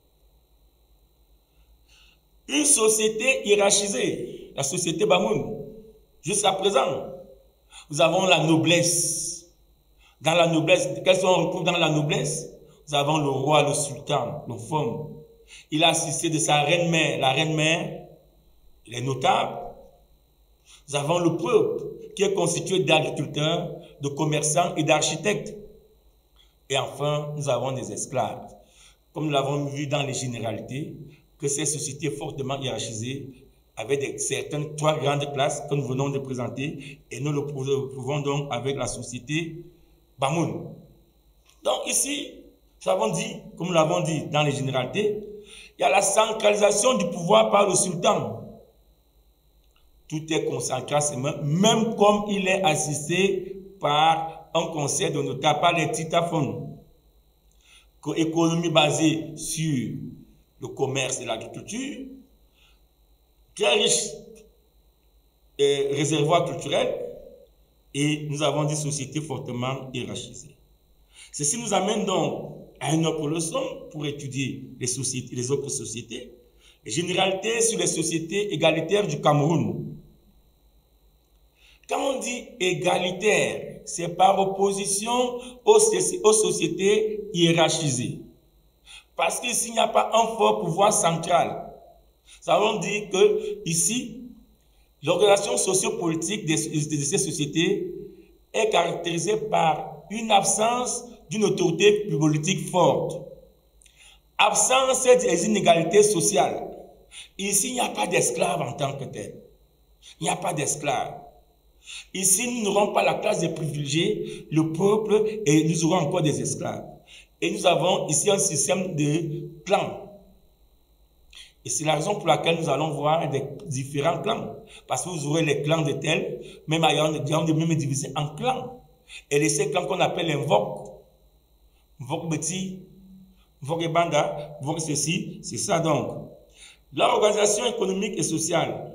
Une société hiérarchisée, la société Bamoun, jusqu'à présent, nous avons la noblesse. Dans la noblesse, qu'est-ce qu'on retrouve dans la noblesse? Nous avons le roi, le sultan, le femme. Il a assisté de sa reine-mère, la reine-mère, les notables. Nous avons le peuple qui est constitué d'agriculteurs, de commerçants et d'architectes. Et enfin, nous avons des esclaves. Comme nous l'avons vu dans les généralités, que ces sociétés fortement hiérarchisées avec certaines 3 grandes classes que nous venons de présenter, et nous le prouvons donc avec la société Bamoun. Donc ici, nous avons dit, comme nous l'avons dit dans les généralités, il y a la centralisation du pouvoir par le sultan. Tout est concentré à ses mains, même comme il est assisté par un conseil de notables, par les titaphones. Économie basée sur le commerce et l'agriculture, très riche réservoir culturel, et nous avons des sociétés fortement hiérarchisées. Ceci nous amène donc à une autre leçon pour étudier les autres sociétés. Les généralités sur les sociétés égalitaires du Cameroun. Quand on dit égalitaire, c'est par opposition aux sociétés hiérarchisées. Parce qu'ici, il n'y a pas un fort pouvoir central. Nous avons dit que ici, l'organisation sociopolitique de ces sociétés est caractérisée par une absence d'une autorité politique forte. Absence des inégalités sociales. Ici, il n'y a pas d'esclaves en tant que tel. Il n'y a pas d'esclaves. Ici, nous n'aurons pas la classe des privilégiés, le peuple, et nous aurons encore des esclaves. Et nous avons ici un système de clans. Et c'est la raison pour laquelle nous allons voir des différents clans. Parce que vous aurez les clans de tels, même ailleurs, même divisés en clans. Et ces clans qu'on appelle les Mvok. Mvok Beti, Mvok Banda, Mvok ceci, c'est ça donc. L'organisation économique et sociale.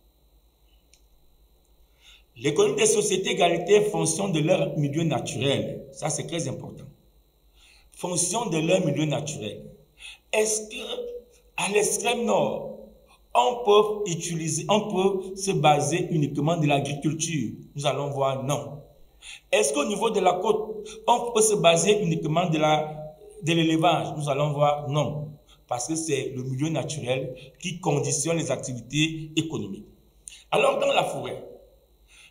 L'économie des sociétés égalitaires fonctionne de leur milieu naturel. Ça, c'est très important. Fonction de leur milieu naturel. Est-ce que à l'extrême nord, on peut se baser uniquement de l'agriculture? Nous allons voir non. Est-ce qu'au niveau de la côte, on peut se baser uniquement de l'élevage? Nous allons voir non. Parce que c'est le milieu naturel qui conditionne les activités économiques. Alors dans la forêt,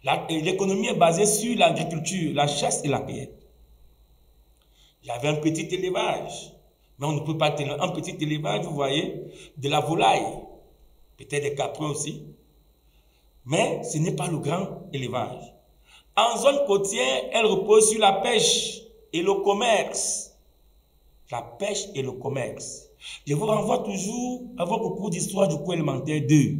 L'économie est basée sur l'agriculture, la chasse et la cueillette. Il y avait un petit élevage, mais on ne peut pas tenir un petit élevage, vous voyez, de la volaille, peut-être des caprins aussi, mais ce n'est pas le grand élevage. En zone côtière, elle repose sur la pêche et le commerce. La pêche et le commerce. Je vous renvoie toujours à votre cours d'histoire du cours élémentaire 2.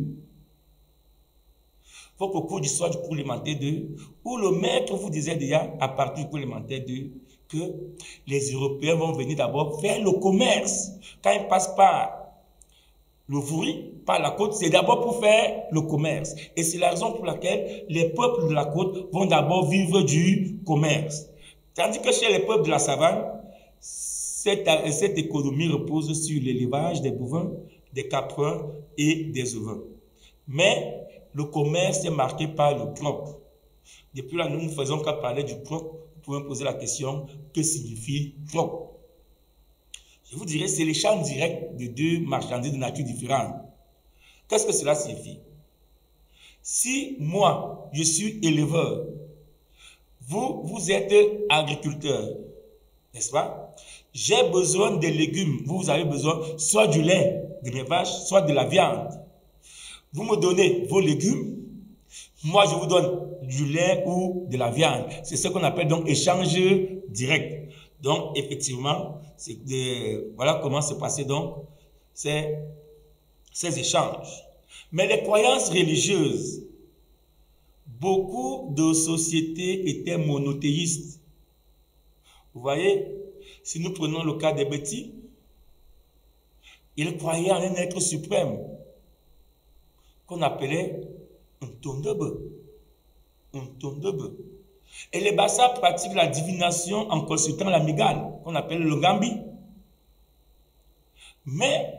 Votre cours d'histoire du cours élémentaire 2, où le maître vous disait déjà, à partir du cours élémentaire 2, que les Européens vont venir d'abord faire le commerce. Quand ils passent par le Vouri, par la côte, c'est d'abord pour faire le commerce. Et c'est la raison pour laquelle les peuples de la côte vont d'abord vivre du commerce. Tandis que chez les peuples de la savane, cette économie repose sur l'élevage des bovins, des caprins et des ovins. Mais le commerce est marqué par le croc. Depuis là, nous ne faisons qu'à parler du croc. Vous pouvez me poser la question, que signifie croc? Je vous dirais, c'est l'échange direct de deux marchandises de nature différente. Qu'est-ce que cela signifie? Si moi, je suis éleveur, vous êtes agriculteur, n'est-ce pas? J'ai besoin de légumes, vous avez besoin soit du lait de mes vaches, soit de la viande. Vous me donnez vos légumes, moi je vous donne du lait ou de la viande. C'est ce qu'on appelle donc échange direct. Donc effectivement, voilà comment se passaient donc ces échanges. Mais les croyances religieuses, beaucoup de sociétés étaient monothéistes. Vous voyez, si nous prenons le cas des Bétis, ils croyaient en un être suprême qu'on appelait un Tondebe. Et les Bassa pratiquent la divination en consultant la migale, qu'on appelle le Gambi. Mais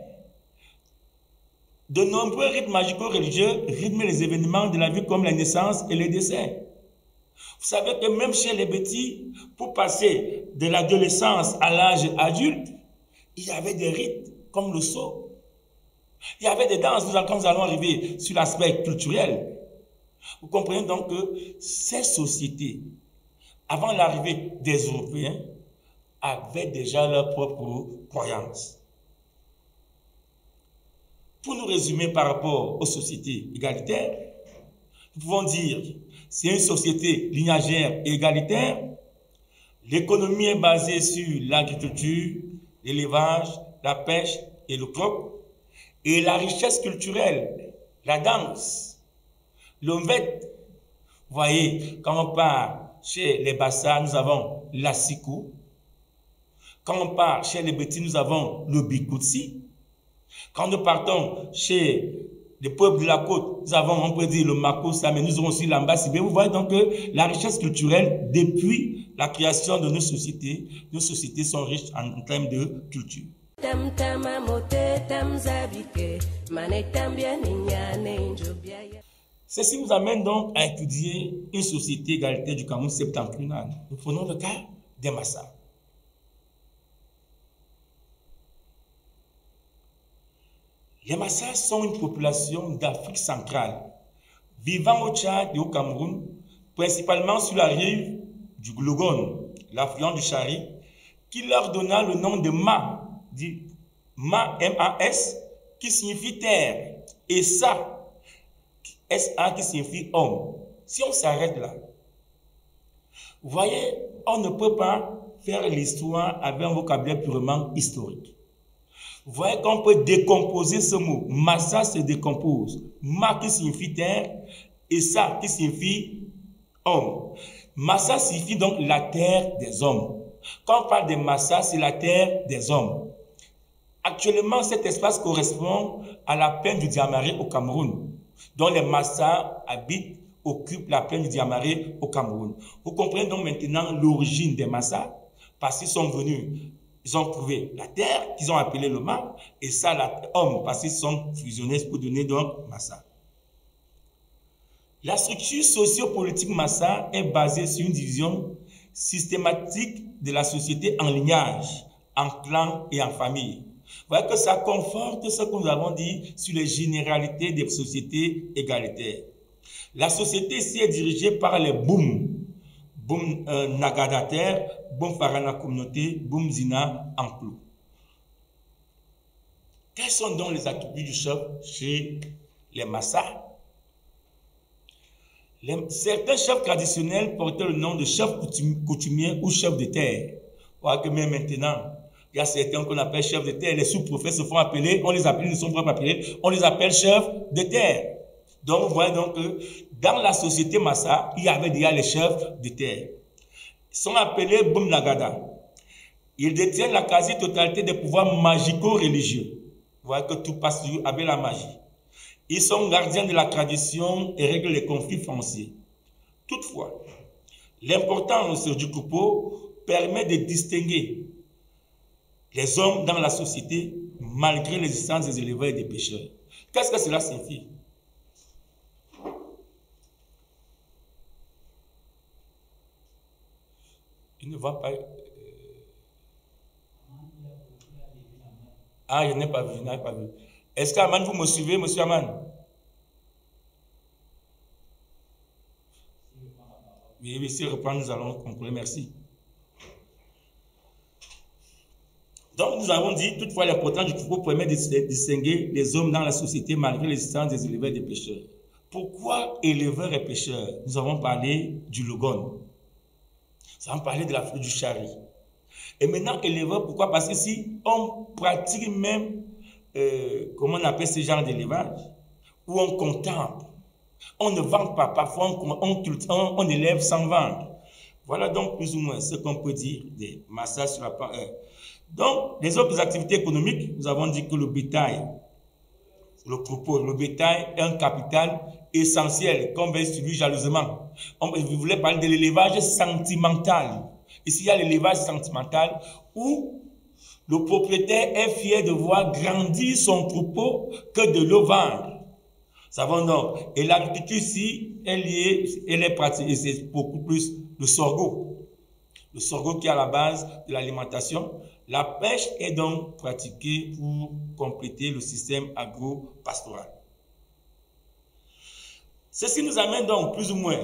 de nombreux rites magico-religieux rythment les événements de la vie comme la naissance et les décès. Vous savez que même chez les Bétis, pour passer de l'adolescence à l'âge adulte, il y avait des rites comme le saut. Il y avait des danses, quand nous allons arriver sur l'aspect culturel. Vous comprenez donc que ces sociétés, avant l'arrivée des Européens, avaient déjà leurs propres croyances. Pour nous résumer par rapport aux sociétés égalitaires, nous pouvons dire que c'est une société lignagère et égalitaire. L'économie est basée sur l'agriculture, l'élevage, la pêche et le croc. Et la richesse culturelle, la danse, l'omvette. Vous voyez, quand on part chez les Bassa, nous avons la sikou. Quand on part chez les Bétis, nous avons le bikoutsi. Quand nous partons chez les peuples de la côte, nous avons, on peut dire, le makossa, mais nous avons aussi l'ambasibé. Vous voyez donc que la richesse culturelle, depuis la création de nos sociétés sont riches en termes de culture. Ceci nous amène donc à étudier une société égalitaire du Cameroun septentrional. Nous prenons le cas des Massa. Les Massa sont une population d'Afrique centrale, vivant au Tchad et au Cameroun, principalement sur la rive du Glogon, l'affluent du Chari, qui leur donna le nom de Ma, dit Ma, M-A-S, qui signifie terre, et Sa, S-A, qui signifie homme. Si on s'arrête là, vous voyez, on ne peut pas faire l'histoire avec un vocabulaire purement historique. Vous voyez qu'on peut décomposer ce mot. Massa se décompose. Ma qui signifie terre et Sa qui signifie homme. Massa signifie donc la terre des hommes. Quand on parle de Massa, c'est la terre des hommes. Actuellement, cet espace correspond à la plaine du Diamaré au Cameroun, dont les Massa occupent la plaine du Diamaré au Cameroun. Vous comprenez donc maintenant l'origine des Massa, parce qu'ils sont venus. Ils ont trouvé la terre qu'ils ont appelée le Ma et ça l'homme parce qu'ils sont fusionnés pour donner donc Massa. La structure socio-politique Massa est basée sur une division systématique de la société en lignage, en clan et en famille. Vous voyez que ça conforte ce que nous avons dit sur les généralités des sociétés égalitaires. La société ici est dirigée par les Boum. Boum Nagadater, Boum Farana Communauté, Boum Zina Enclos. Quels sont donc les attributs du chef chez les Massa? Certains chefs traditionnels portaient le nom de chef coutumier ou chef de terre. Voilà que même maintenant, il y a certains qu'on appelle chefs de terre. Les sous-préfets se font appeler, on les appelle, ils ne sont pas appelés, on les appelle chefs de terre. Donc, vous voyez donc que dans la société Massa, il y avait déjà les chefs de terre. Ils sont appelés Boum Nagada. Ils détiennent la quasi-totalité des pouvoirs magico-religieux. Vous voyez que tout passe avec la magie. Ils sont gardiens de la tradition et règlent les conflits fonciers. Toutefois, l'importance du troupeau permet de distinguer les hommes dans la société malgré l'existence des éleveurs et des pêcheurs. Qu'est-ce que cela signifie? Il ne va pas... Ah, je n'ai pas vu, Est-ce qu'Aman, vous me suivez, monsieur Aman? Oui, si reprend, nous allons conclure. Merci. Donc, nous avons dit, toutefois, l'importance du troupeau permet de distinguer les hommes dans la société malgré l'existence des éleveurs et des pêcheurs. Pourquoi éleveurs et pêcheurs? Nous avons parlé du Logon. Nous avons parlé de la fleur du Chari. Et maintenant, éleveur, pourquoi? Parce que si on pratique même, comment on appelle ce genre d'élevage, où on contemple, on ne vend pas, parfois on élève sans vendre. Voilà donc plus ou moins ce qu'on peut dire des massages sur la part 1. Donc, les autres activités économiques, nous avons dit que le bétail, le troupeau, le bétail est un capital essentiel qu'on veille sur lui jalousement. Vous voulez parler de l'élevage sentimental. Ici, il y a l'élevage sentimental où le propriétaire est fier de voir grandir son troupeau que de le vendre. Savons donc. Et l'agriculture ici est liée, elle est pratiquée, c'est beaucoup plus le sorgho. Le sorgho qui est à la base de l'alimentation. La pêche est donc pratiquée pour compléter le système agro-pastoral. Ceci nous amène donc plus ou moins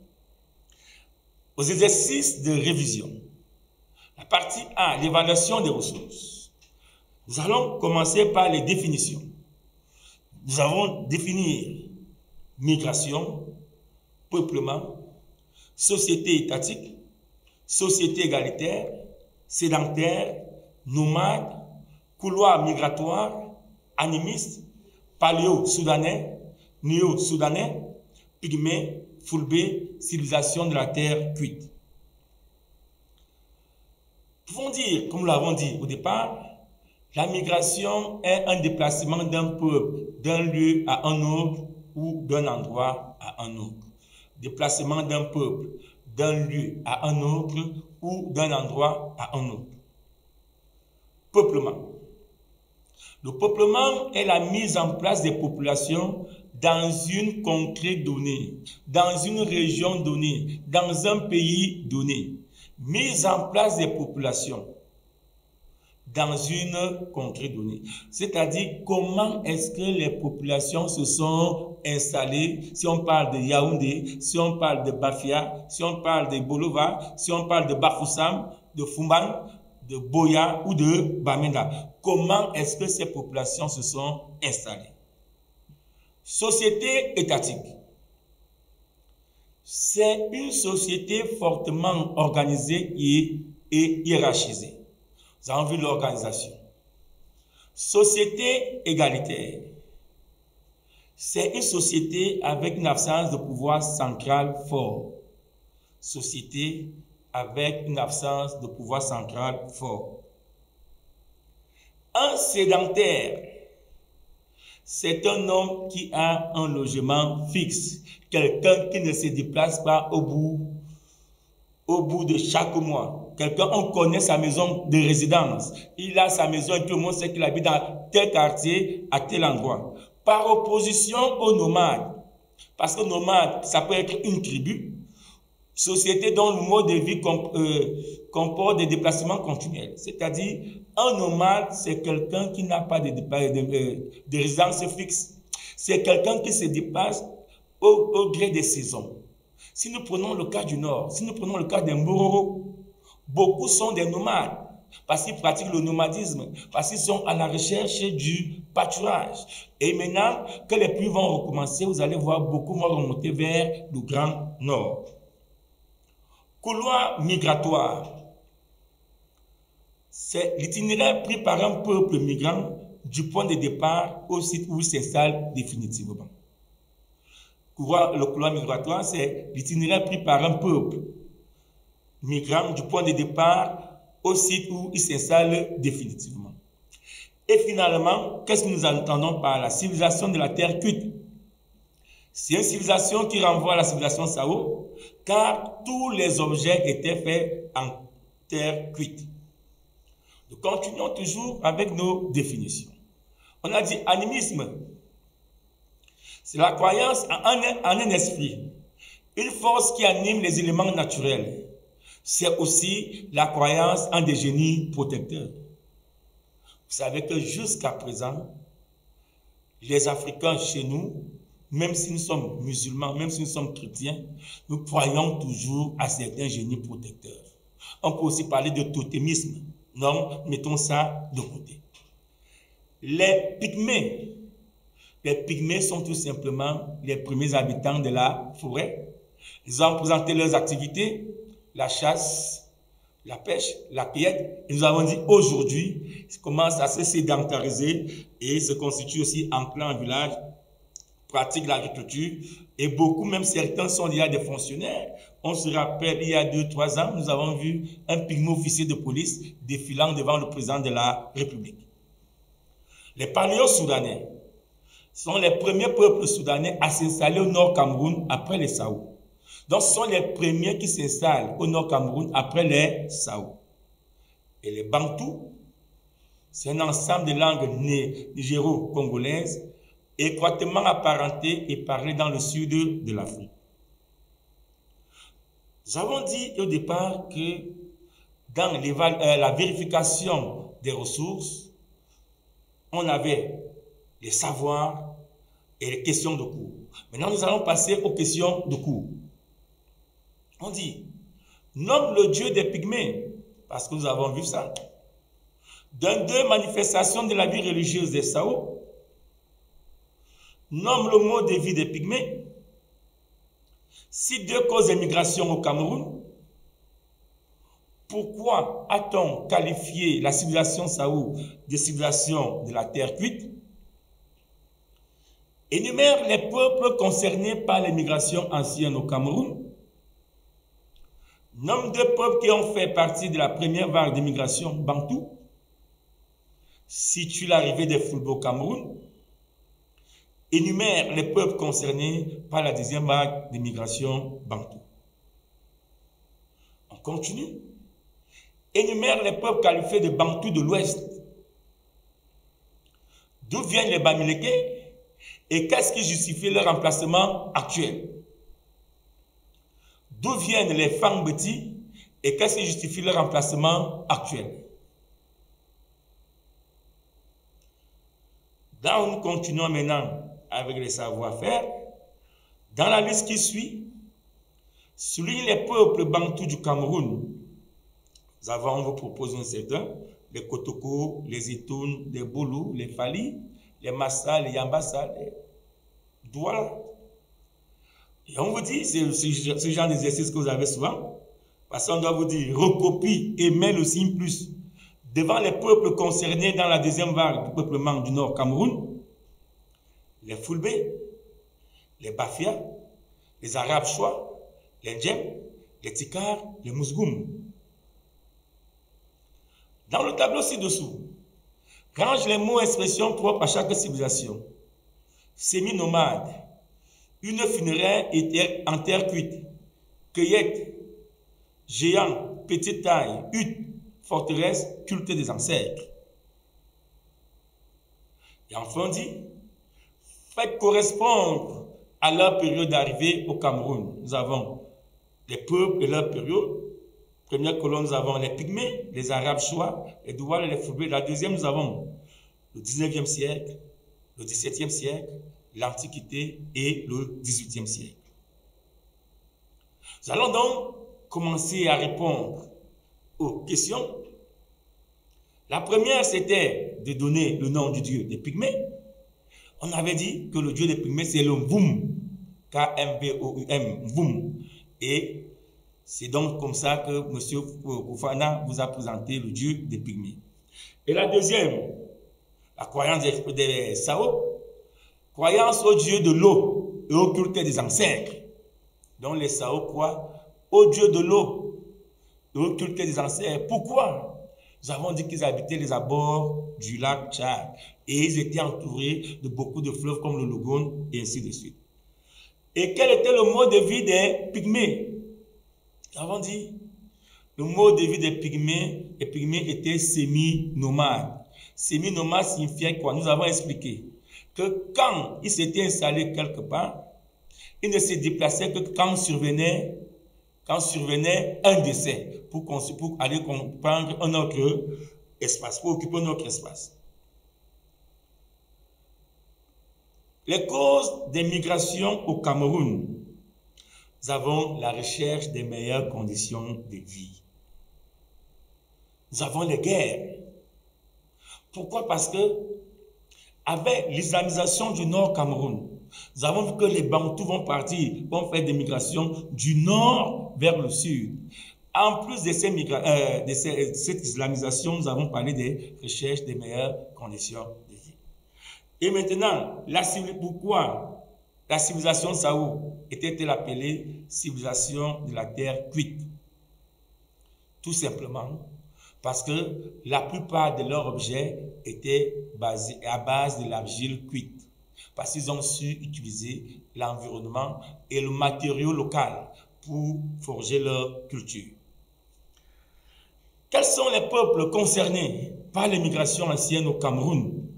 aux exercices de révision. La partie A, l'évaluation des ressources. Nous allons commencer par les définitions. Nous allons définir migration, peuplement, société étatique, société égalitaire, sédentaire, nomade, couloir migratoire, animiste, paléo-soudanais, néo-soudanais, pygmée, foulbé, civilisation de la terre cuite. Nous pouvons dire, comme nous l'avons dit au départ, la migration est un déplacement d'un peuple, d'un lieu à un autre ou d'un endroit à un autre. Déplacement d'un peuple, d'un lieu à un autre ou d'un endroit à un autre. Peuplement. Le peuplement est la mise en place des populations dans une contrée donnée, dans une région donnée, dans un pays donné. Mise en place des populations dans une contrée donnée. C'est-à-dire, comment est-ce que les populations se sont installées, si on parle de Yaoundé, si on parle de Bafia, si on parle de Bolova, si on parle de Bafoussam, de Fumban, de Boya ou de Bamenda. Comment est-ce que ces populations se sont installées? Société étatique. C'est une société fortement organisée et hiérarchisée. Nous avons vu l'organisation. Société égalitaire. C'est une société avec une absence de pouvoir central fort. Société avec une absence de pouvoir central fort. Un sédentaire, c'est un homme qui a un logement fixe, quelqu'un qui ne se déplace pas au bout de chaque mois. Quelqu'un, on connaît sa maison de résidence. Il a sa maison et tout le monde sait qu'il habite dans tel quartier, à tel endroit. Par opposition aux nomades. Parce que nomade, ça peut être une tribu. Société dont le mode de vie comporte des déplacements continuels. C'est-à-dire, un nomade, c'est quelqu'un qui n'a pas de résidence fixe. C'est quelqu'un qui se déplace au gré des saisons. Si nous prenons le cas du Nord, si nous prenons le cas des Mbororo, beaucoup sont des nomades parce qu'ils pratiquent le nomadisme, parce qu'ils sont à la recherche du pâturage. Et maintenant que les pluies vont recommencer, vous allez voir beaucoup vont remonter vers le Grand Nord. Couloir migratoire. C'est l'itinéraire pris par un peuple migrant du point de départ au site où il s'installe définitivement. Le couloir migratoire, c'est l'itinéraire pris par un peuple migrant du point de départ au site où il s'installe définitivement. Et finalement, qu'est-ce que nous entendons par la civilisation de la terre cuite? C'est une civilisation qui renvoie à la civilisation Sao, car tous les objets étaient faits en terre cuite. Nous continuons toujours avec nos définitions. On a dit animisme. C'est la croyance en un esprit, une force qui anime les éléments naturels. C'est aussi la croyance en des génies protecteurs. Vous savez que jusqu'à présent, les Africains chez nous, même si nous sommes musulmans, même si nous sommes chrétiens, nous croyons toujours à certains génies protecteurs. On peut aussi parler de totémisme. Non, mettons ça de côté. Les pygmées sont tout simplement les premiers habitants de la forêt. Ils ont présenté leurs activités, la chasse, la pêche, la cueillette. Et nous avons dit aujourd'hui, ils commencent à se sédentariser et se constituent aussi en clan, en village, pratiquent l'agriculture. Et beaucoup, même certains, sont déjà des fonctionnaires. On se rappelle, il y a 2-3 ans, nous avons vu un pygmée officier de police défilant devant le président de la République. Les paléo-soudanais sont les premiers peuples soudanais à s'installer au nord Cameroun après les Sao. Donc, ce sont les premiers qui s'installent au nord Cameroun après les Sao. Et les Bantous, c'est un ensemble de langues nigéro-congolaises étroitement apparentées et parlées dans le sud de l'Afrique. Nous avons dit au départ que dans la vérification des ressources, on avait les savoirs et les questions de cours. Maintenant, nous allons passer aux questions de cours. On dit, nomme le dieu des pygmées, parce que nous avons vu ça. Dans 2 manifestations de la vie religieuse des Sao, nomme le mot de vie des pygmées. Cite 2 causes d'émigration au Cameroun. Pourquoi a-t-on qualifié la civilisation Sao de civilisation de la terre cuite? Énumère les peuples concernés par l'émigration ancienne au Cameroun. Nomme 2 peuples qui ont fait partie de la première vague d'immigration bantou. Situe l'arrivée des Fulbe au Cameroun. Énumère les peuples concernés par la 2e vague d'immigration bantou. On continue. Énumère les peuples qualifiés de bantou de l'Ouest. D'où viennent les Bamileke et qu'est-ce qui justifie leur emplacement actuel? D'où viennent les Fangbeti et qu'est-ce qui justifie leur emplacement actuel? Nous continuons maintenant avec les savoir-faire. Dans la liste qui suit, souligne les peuples bantous du Cameroun. On vous propose un certain, les Kotoko, les Itoun, les Boulou, les Fali, les Massa, les Yambassa, les Douala. Et on vous dit, c'est ce genre d'exercice que vous avez souvent, parce qu'on doit vous dire, recopie et mets le signe plus devant les peuples concernés dans la 2e vague du peuplement du Nord Cameroun, les Fulbe, les Bafia, les Arabes Chois, les Ndjem, les Tikar, les Mousgoum. Dans le tableau ci-dessous, range les mots et expressions propres à chaque civilisation. Semi-nomade, une funéraire en terre cuite, cueillette, géant, petite taille, hutte, forteresse, culte des ancêtres. Et enfin on dit, faites correspondre à leur période d'arrivée au Cameroun. Nous avons les peuples et leur période. Première colonne, nous avons les Pygmées, les Arabes Chois, les Douala et les Fulbe. La deuxième, nous avons le 19e siècle, le 17e siècle, l'Antiquité et le XVIIIe siècle. Nous allons donc commencer à répondre aux questions. La première, c'était de donner le nom du dieu des Pygmées. On avait dit que le dieu des Pygmées, c'est le Mvoum, K-M-V-O-U-M, Mvoum. Et c'est donc comme ça que M. Fofana vous a présenté le dieu des Pygmées. Et la deuxième, la croyance des Sao, croyance au dieu de l'eau et au culte des ancêtres. Donc les Sao croient au dieu de l'eau et au culte des ancêtres. Pourquoi? Nous avons dit qu'ils habitaient les abords du lac Tchad et ils étaient entourés de beaucoup de fleuves comme le Logone et ainsi de suite. Et quel était le mode de vie des Pygmées? Nous avons dit, le mode de vie des Pygmées, les Pygmées étaient semi-nomades. Semi-nomade signifiait quoi? Nous avons expliqué que quand ils s'étaient installés quelque part, ils ne se déplaçaient que quand survenait un décès pour aller prendre un autre espace, pour occuper un autre espace. Les causes des migrations au Cameroun. Nous avons la recherche des meilleures conditions de vie. Nous avons les guerres. Pourquoi? Parce que avec l'islamisation du Nord Cameroun, nous avons vu que les Bantous vont faire des migrations du nord vers le sud. En plus de cette islamisation, nous avons parlé des recherches des meilleures conditions de vie. Et maintenant, pourquoi la civilisation Sao était-elle appelée civilisation de la terre cuite? Tout simplement parce que la plupart de leurs objets étaient basés à base de l'argile cuite. Parce qu'ils ont su utiliser l'environnement et le matériau local pour forger leur culture. Quels sont les peuples concernés par les migrations anciennes au Cameroun?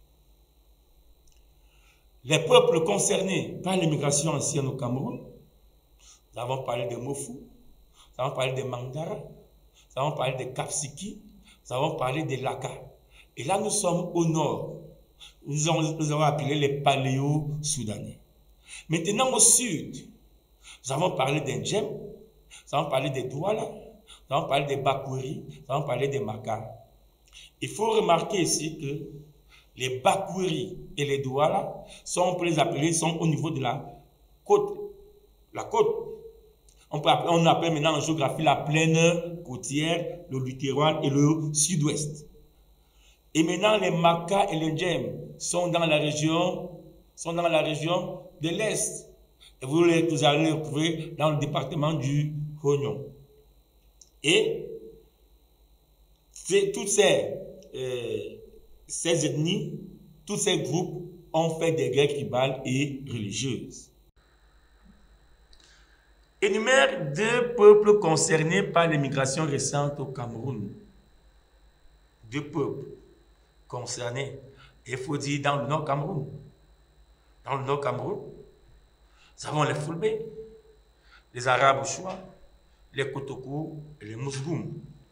Les peuples concernés par les migrations anciennes au Cameroun, nous avons parlé des Mofu, nous avons parlé des Mandara, nous avons parlé des Kapsiki, nous avons parlé des Laka. Et là, nous sommes au nord. Nous avons appelé les Paléo-Soudanais. Maintenant, au sud, nous avons parlé des Ndjem, nous avons parlé des Douala, nous avons parlé des Bakouri, nous avons parlé des Maka. Il faut remarquer ici que les Bakouri et les Douala on peut les appeler, sont au niveau de la côte. La côte. On appelle maintenant en géographie la plaine côtière, le littoral et le sud-ouest. Et maintenant, les Maka et les Ndjem sont dans la région de l'Est. Et vous allez les retrouver dans le département du Rognon. Et toutes ces ethnies, tous ces groupes ont fait des guerres tribales et religieuses. Énumère deux peuples concernés par les migrations récentes au Cameroun. Deux peuples concernés. Il faut dire dans le Nord Cameroun. Dans le Nord Cameroun, nous avons les Fulbé, les Arabes Choua, les Kotoko et les Mousgoum.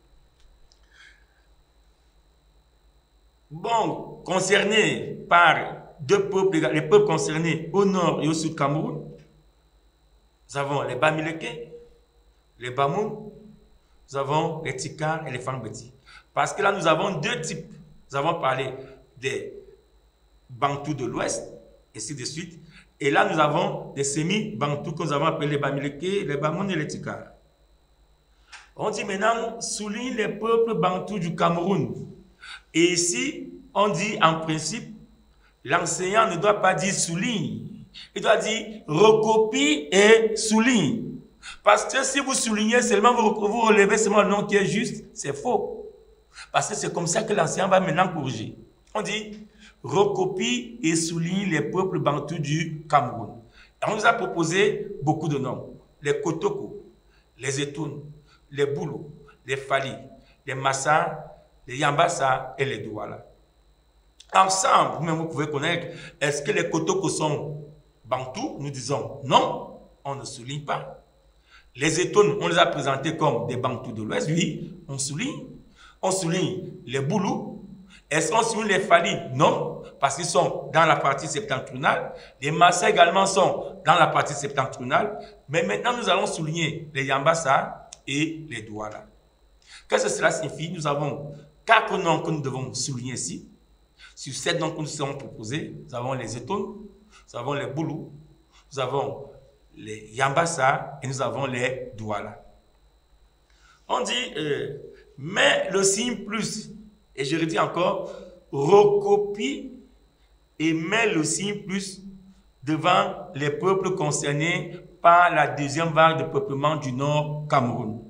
Bon, concernés par deux peuples, les peuples concernés au nord et au sud Cameroun, nous avons les Bamileke, les Bamoun, nous avons les Tikar et les Fangbeti. Parce que là, nous avons deux types. Nous avons parlé des Bantous de l'Ouest, et ainsi de suite. Et là, nous avons des semi-Bantous que nous avons appelés les Bamileke, les Bamoun et les Tikar. On dit maintenant, souligne les peuples Bantous du Cameroun. Et ici, on dit en principe, l'enseignant ne doit pas dire souligne. Il doit dire recopie et souligne. Parce que si vous soulignez seulement, vous relevez seulement le nom qui est juste, c'est faux. Parce que c'est comme ça que l'enseignant va maintenant corriger. On dit recopie et souligne les peuples bantous du Cameroun. Et on nous a proposé beaucoup de noms. Les Kotoko, les Etoun, les Boulou, les Fali, les Massa, les Yambassa et les Douala. Ensemble, vous-même vous pouvez connaître, est-ce que les Kotoko sont bantous? Nous disons non, on ne souligne pas. Les Etoun, on les a présentés comme des bantous de l'Ouest, oui, on souligne. On souligne les Boulous, Est-ce qu'on souligne les Fali? Non, parce qu'ils sont dans la partie septentrionale. Les Massa également sont dans la partie septentrionale. Mais maintenant, nous allons souligner les Yambassa et les Douala. Qu'est-ce que cela signifie? Nous avons 4 noms que nous devons souligner ici. Sur 7 noms que nous serons proposés, nous avons les Etoun, nous avons les Boulou, nous avons les Yambassa et nous avons les Douala. On dit, mais le signe plus, et je redis encore, recopie et met le signe plus devant les peuples concernés par la deuxième vague de peuplement du Nord Cameroun.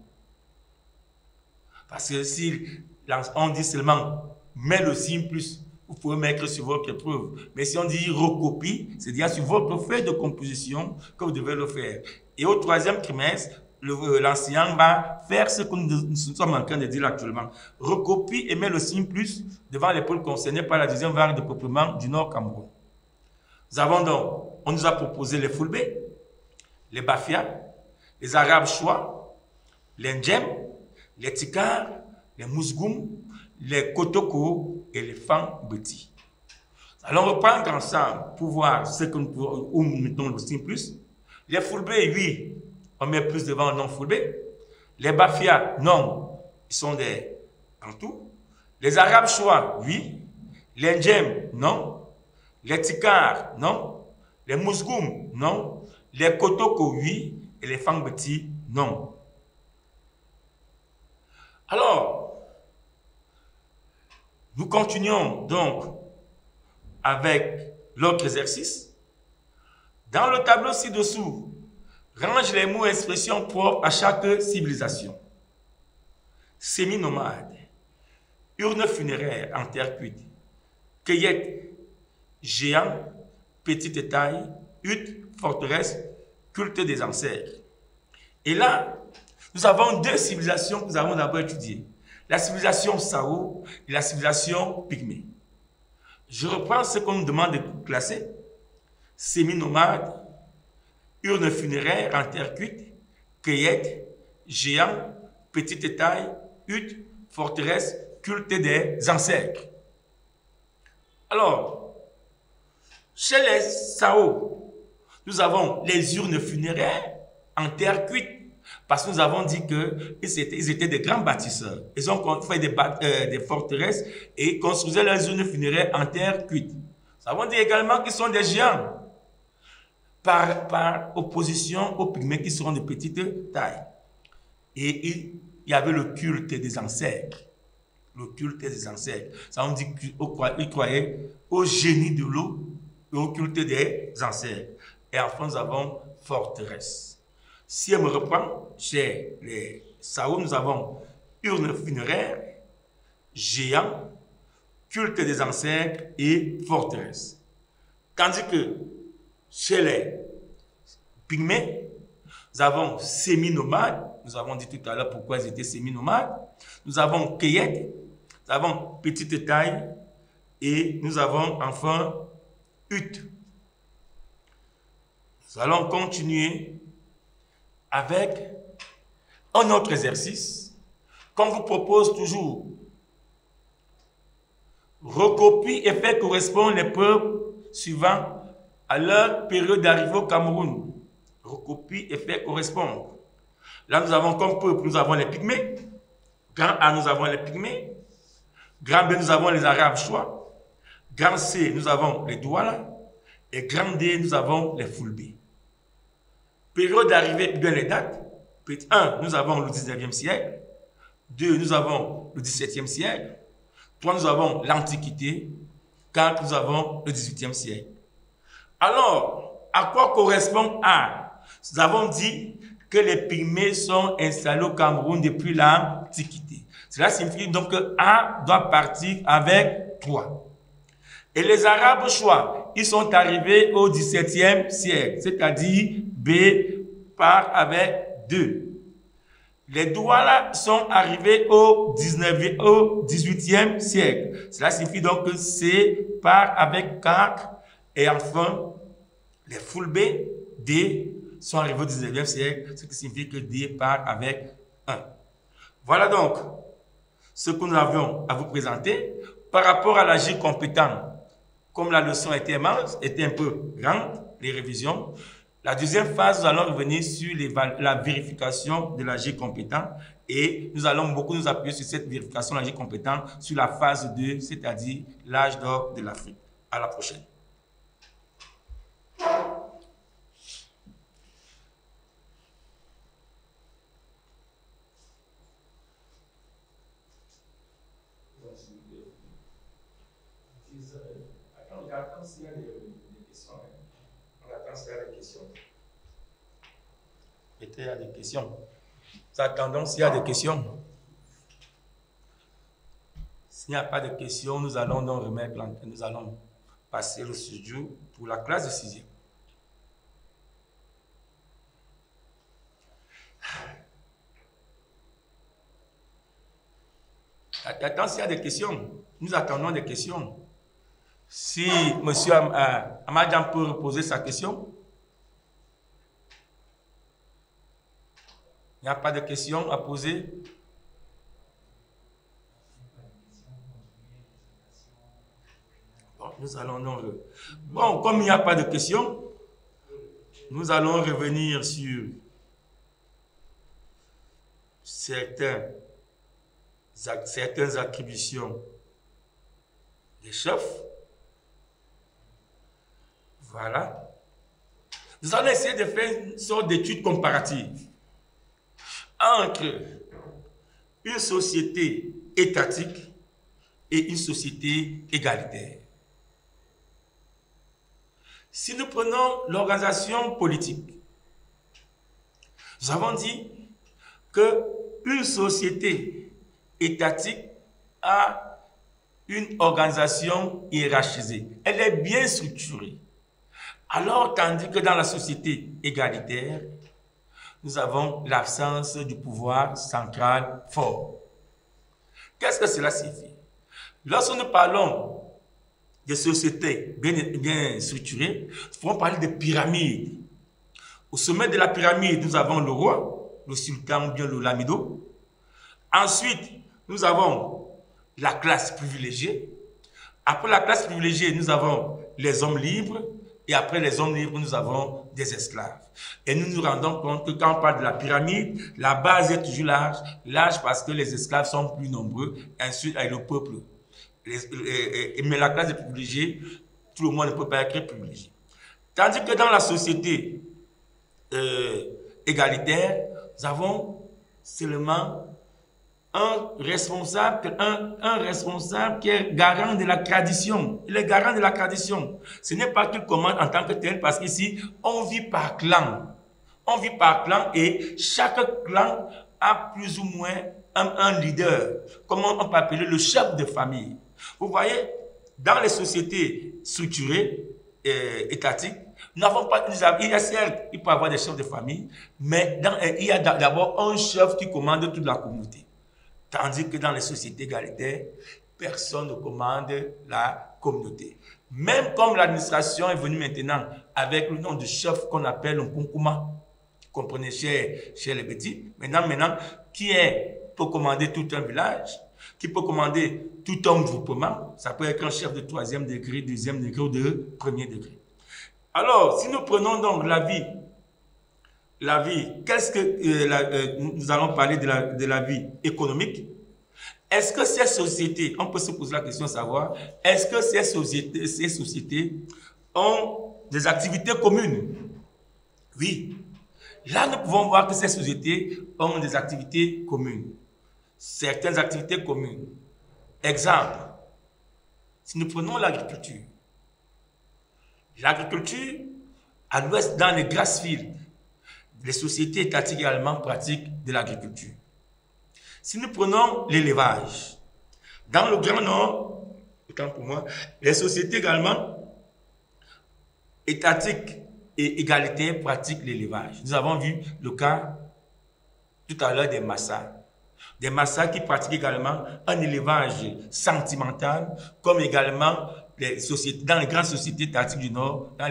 Parce que si on dit seulement met le signe plus, vous pouvez mettre sur votre preuve. Mais si on dit recopie, c'est-à-dire sur votre feuille de composition que vous devez le faire. Et au 3e trimestre, l'enseignant va faire ce que nous sommes en train de dire actuellement. Recopie et met le signe plus devant les peuples concernés par la deuxième vague de peuplement du Nord Cameroun. Nous avons donc, on nous a proposé les Fulbé, les Bafia, les Arabes Choua, les Ndjem, les Tikar, les Mousgoum, les Kotoko et les Fang-Beti. Allons reprendre ensemble pour voir ce que où nous mettons le signe plus. Les Fulbé, oui, on met plus devant le nom Fulbé. Les Bafia, non, ils sont des Bantous. Les Arabes Choua, oui. Les Ndjem, non. Les Tikar, non. Les Mousgoum, non. Les Kotoko, oui. Et les Fang-Beti, non. Alors, nous continuons donc avec l'autre exercice. Dans le tableau ci-dessous, range les mots et expressions propres à chaque civilisation. Sémi-nomade, urne funéraire en terre cuite, cueillette, géant, petite taille, hutte, forteresse, culte des ancêtres. Et là, nous avons 2 civilisations que nous avons d'abord étudiées. La civilisation Sao et la civilisation Pygmée. Je reprends ce qu'on nous demande de classer. Sémi-nomade, urne funéraire en terre cuite, cueillette, géant, petite taille, hutte, forteresse, culte des ancêtres. Alors, chez les Sao, nous avons les urnes funéraires en terre cuite, parce que nous avons dit qu'ils étaient des grands bâtisseurs. Ils ont fait des forteresses et construisaient leurs urnes funéraires en terre cuite. Nous avons dit également qu'ils sont des géants, par opposition aux Pygmées qui seront de petite taille. Et il y avait le culte des ancêtres. Le culte des ancêtres. Ça on dit qu'ils croyaient au génie de l'eau et au culte des ancêtres. Et enfin, nous avons forteresse. Si on me reprend, chez les Sao, nous avons urne funéraire, géant, culte des ancêtres et forteresse. Tandis que chez les Pygmées, nous avons sémi-nomades. Nous avons dit tout à l'heure pourquoi ils étaient sémi-nomades. Nous avons cueillette, nous avons petite taille et nous avons enfin hutte. Nous allons continuer avec un autre exercice qu'on vous propose toujours. Recopie et fait correspondre les peuples suivants à leur période d'arrivée au Cameroun. Recopie et fait correspondre. Là, nous avons comme peuple, nous avons les Pygmées. Grand A, nous avons les Pygmées. Grand B, nous avons les Arabes Choua. Grand C, nous avons les Douala. Et grand D, nous avons les Fulbé. Période d'arrivée, bien les dates. 1, nous avons le 19e siècle. 2, nous avons le 17e siècle. 3, nous avons l'Antiquité. 4, nous avons le 18e siècle. Alors, à quoi correspond A? Nous avons dit que les Pygmées sont installés au Cameroun depuis l'Antiquité. Cela signifie donc que A doit partir avec 3. Et les Arabes Choua, ils sont arrivés au 17e siècle, c'est-à-dire B part avec 2. Les Douala sont arrivés au 18e siècle. Cela signifie donc que C part avec 4. Et enfin, les Fulbé, D, sont arrivés au 19e siècle, ce qui signifie que D part avec 1. Voilà donc ce que nous avions à vous présenter. par rapport à l'agir compétent, comme la leçon était un peu grande, les révisions, la deuxième phase, nous allons revenir sur la vérification de l'agir compétent et nous allons beaucoup nous appuyer sur cette vérification de l'agir compétent sur la phase 2, c'est-à-dire l'âge d'or de l'Afrique. À la prochaine. Attends s'il y a des questions. On attend s'il y a des questions. Peut-être il y a des questions. Nous attendons s'il y a des questions. S'il n'y a pas de questions, nous allons donc remettre, nous allons passer le studio pour la classe de 6e. Attends s'il y a des questions. Nous attendons des questions. Si M. Amadjan peut poser sa question. Il n'y a pas de questions à poser. Bon, nous allons donc... Bon, comme il n'y a pas de questions, nous allons revenir sur certaines attributions des chefs. Voilà. Nous allons essayer de faire une sorte d'étude comparative entre une société étatique et une société égalitaire. Si nous prenons l'organisation politique, nous avons dit qu'une société étatique a une organisation hiérarchisée. Elle est bien structurée. Alors, tandis que dans la société égalitaire, nous avons l'absence du pouvoir central fort. Qu'est-ce que cela signifie? Lorsque nous parlons de sociétés bien structurées, nous pouvons parler de pyramide. Au sommet de la pyramide, nous avons le roi, le sultan ou bien le lamido. Ensuite, nous avons la classe privilégiée. Après la classe privilégiée, nous avons les hommes libres. Et après les hommes libres, nous avons des esclaves. Et nous nous rendons compte que quand on parle de la pyramide, la base est toujours large. Large parce que les esclaves sont plus nombreux. Ensuite, avec le peuple. Mais la classe des privilégiés, tout le monde ne peut pas être privilégié. Tandis que dans la société égalitaire, nous avons seulement un responsable qui est garant de la tradition. Il est garant de la tradition. Ce n'est pas qu'il commande en tant que tel, parce qu'ici, on vit par clan. On vit par clan et chaque clan a plus ou moins un leader. Comment on peut appeler le chef de famille. Vous voyez, dans les sociétés structurées, étatiques, nous n'avons pas, il y a certes, il peut y avoir des chefs de famille, mais il y a d'abord un chef qui commande toute la communauté. Tandis que dans les sociétés égalitaires, personne ne commande la communauté. Même comme l'administration est venue maintenant avec le nom de chef qu'on appelle un konkuma, comprenez chez les petits, maintenant, qui peut commander tout un village, qui peut commander tout un groupement, ça peut être un chef de 3e degré, 2e degré ou de 1er degré. Alors, si nous prenons donc la vie, qu'est-ce que nous allons parler de la vie économique. Est-ce que ces sociétés, on peut se poser la question de savoir, est-ce que ces sociétés ont des activités communes? Oui. Là, nous pouvons voir que ces sociétés ont des activités communes. Certaines activités communes. Exemple, si nous prenons l'agriculture. L'agriculture, à l'ouest, dans les Grassfields, les sociétés étatiques également pratiquent de l'agriculture. Si nous prenons l'élevage, dans le Grand Nord, autant pour moi, les sociétés également étatiques et égalitaires pratiquent l'élevage. Nous avons vu le cas tout à l'heure des Massa. Des Massa qui pratiquent également un élevage sentimental, comme également dans les grandes sociétés étatiques du Nord, dans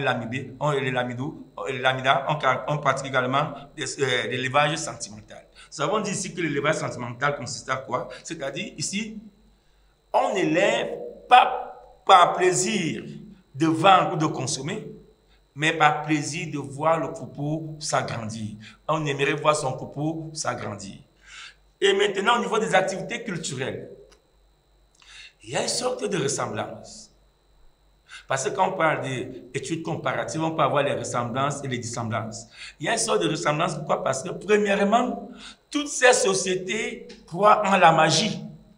l'Amida, on pratique également l'élevage sentimental. Nous avons dit ici que l'élevage sentimental consiste à quoi? C'est-à-dire, ici, on élève pas par plaisir de vendre ou de consommer, mais par plaisir de voir le troupeau s'agrandir. On aimerait voir son troupeau s'agrandir. Et maintenant, au niveau des activités culturelles, il y a une sorte de ressemblance. Parce que quand on parle d'études comparatives, on peut avoir les ressemblances et les dissemblances. Il y a une sorte de ressemblance. Pourquoi? Parce que, premièrement, toutes ces sociétés croient en la magie.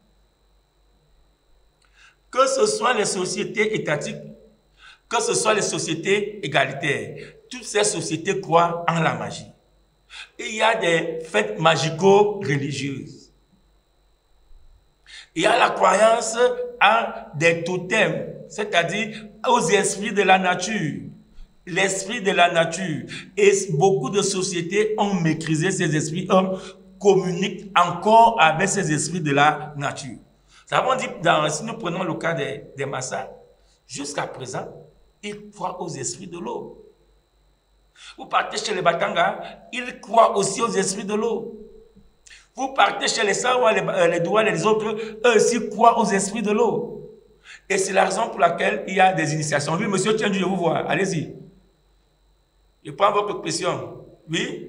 Que ce soit les sociétés étatiques, que ce soit les sociétés égalitaires, toutes ces sociétés croient en la magie. Et il y a des fêtes magico-religieuses. Il y a la croyance à des totems, c'est-à-dire aux esprits de la nature. L'esprit de la nature. Et beaucoup de sociétés ont maîtrisé ces esprits, communiquent encore avec ces esprits de la nature. Nous avons dit, si nous prenons le cas des Massas, jusqu'à présent, ils croient aux esprits de l'eau. Vous partez chez les Batanga, ils croient aussi aux esprits de l'eau. Vous partez chez les Sawa, les Douala et les autres, eux aussi croient aux esprits de l'eau. Et c'est la raison pour laquelle il y a des initiations. Oui, monsieur Tiendu, je vous vois. Allez-y. Je prends votre question. Oui?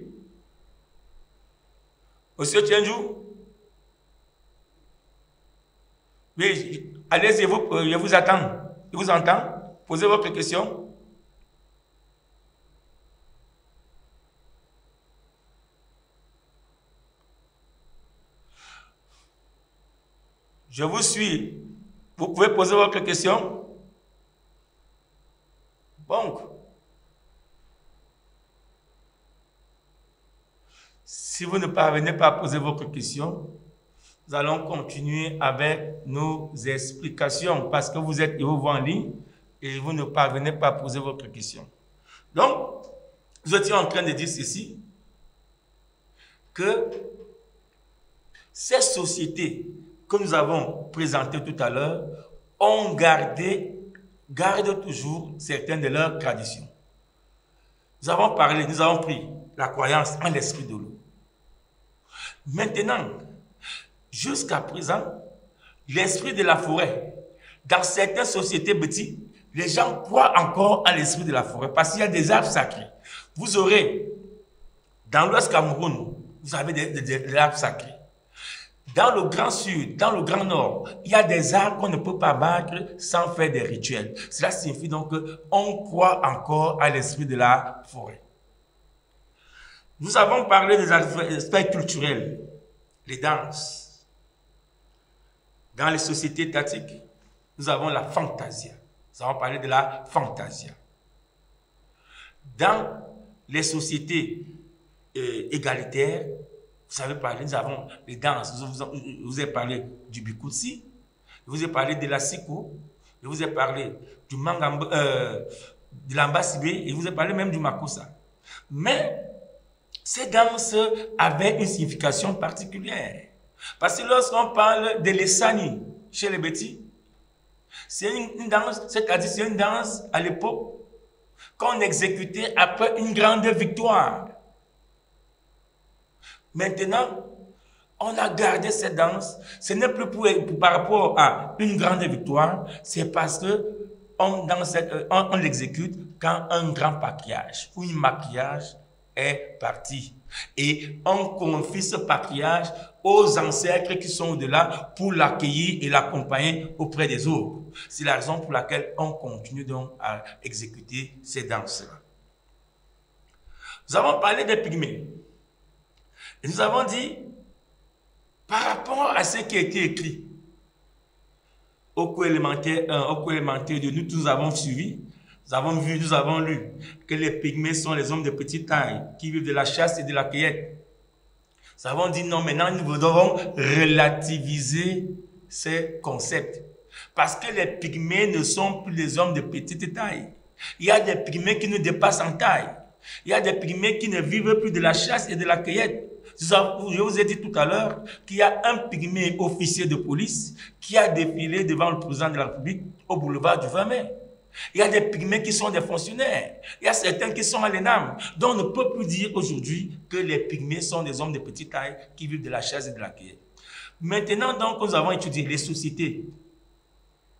Monsieur Tiendu? Oui, allez-y, je vous attends. Je vous entends. Posez votre question. Je vous suis. Vous pouvez poser votre question. Donc, si vous ne parvenez pas à poser votre question, nous allons continuer avec nos explications parce que vous êtes vous en ligne et vous ne parvenez pas à poser votre question. Donc, nous étions en train de dire ceci, que ces sociétés que nous avons présentées tout à l'heure ont gardent toujours certaines de leurs traditions. Nous avons pris la croyance en l'esprit de l'eau. Maintenant, jusqu'à présent, l'esprit de la forêt, dans certaines sociétés petites, les gens croient encore à l'esprit de la forêt parce qu'il y a des arbres sacrés. Vous aurez, dans l'Ouest Cameroun, vous avez des arbres sacrés. Dans le Grand Sud, dans le Grand Nord, il y a des arbres qu'on ne peut pas battre sans faire des rituels. Cela signifie donc qu'on croit encore à l'esprit de la forêt. Nous avons parlé des aspects culturels, les danses. Dans les sociétés étatiques, nous avons la fantasia. Nous avons parlé de la fantasia. Dans les sociétés égalitaires, vous avez parlé, nous avons les danses. Je vous ai parlé du Bikutsi, je vous ai parlé de la Siko, je vous ai parlé du Mangamba, de l'Ambasibé, et je vous ai parlé même du Makossa. Mais ces danses avaient une signification particulière. Parce que lorsqu'on parle de l'Essani chez les Bétis, c'est une danse, c'est-à-dire c'est une danse à l'époque qu'on exécutait après une grande victoire. Maintenant, on a gardé cette danse. Ce n'est plus par rapport à une grande victoire, c'est parce que on l'exécute quand un grand patriarche ou un matriarche est parti. Et on confie ce patriarche aux ancêtres qui sont au-delà pour l'accueillir et l'accompagner auprès des autres. C'est la raison pour laquelle on continue donc à exécuter ces danses-là. Nous avons parlé des pygmées. Et nous avons dit, par rapport à ce qui a été écrit au cours élémentaire 1, au cours élémentaire 2, nous avons suivi, nous avons vu, nous avons lu que les pygmées sont les hommes de petite taille qui vivent de la chasse et de la cueillette. Nous avons dit non, maintenant nous devons relativiser ces concepts. Parce que les pygmées ne sont plus des hommes de petite taille. Il y a des pygmées qui nous dépassent en taille. Il y a des pygmées qui ne vivent plus de la chasse et de la cueillette. Je vous ai dit tout à l'heure qu'il y a un pygmée officier de police qui a défilé devant le président de la République au boulevard du 20 mai. Il y a des pygmées qui sont des fonctionnaires. Il y a certains qui sont à l'ENAM. Donc on ne peut plus dire aujourd'hui que les pygmées sont des hommes de petite taille qui vivent de la chasse et de la cueillette. Maintenant, donc, nous avons étudié les sociétés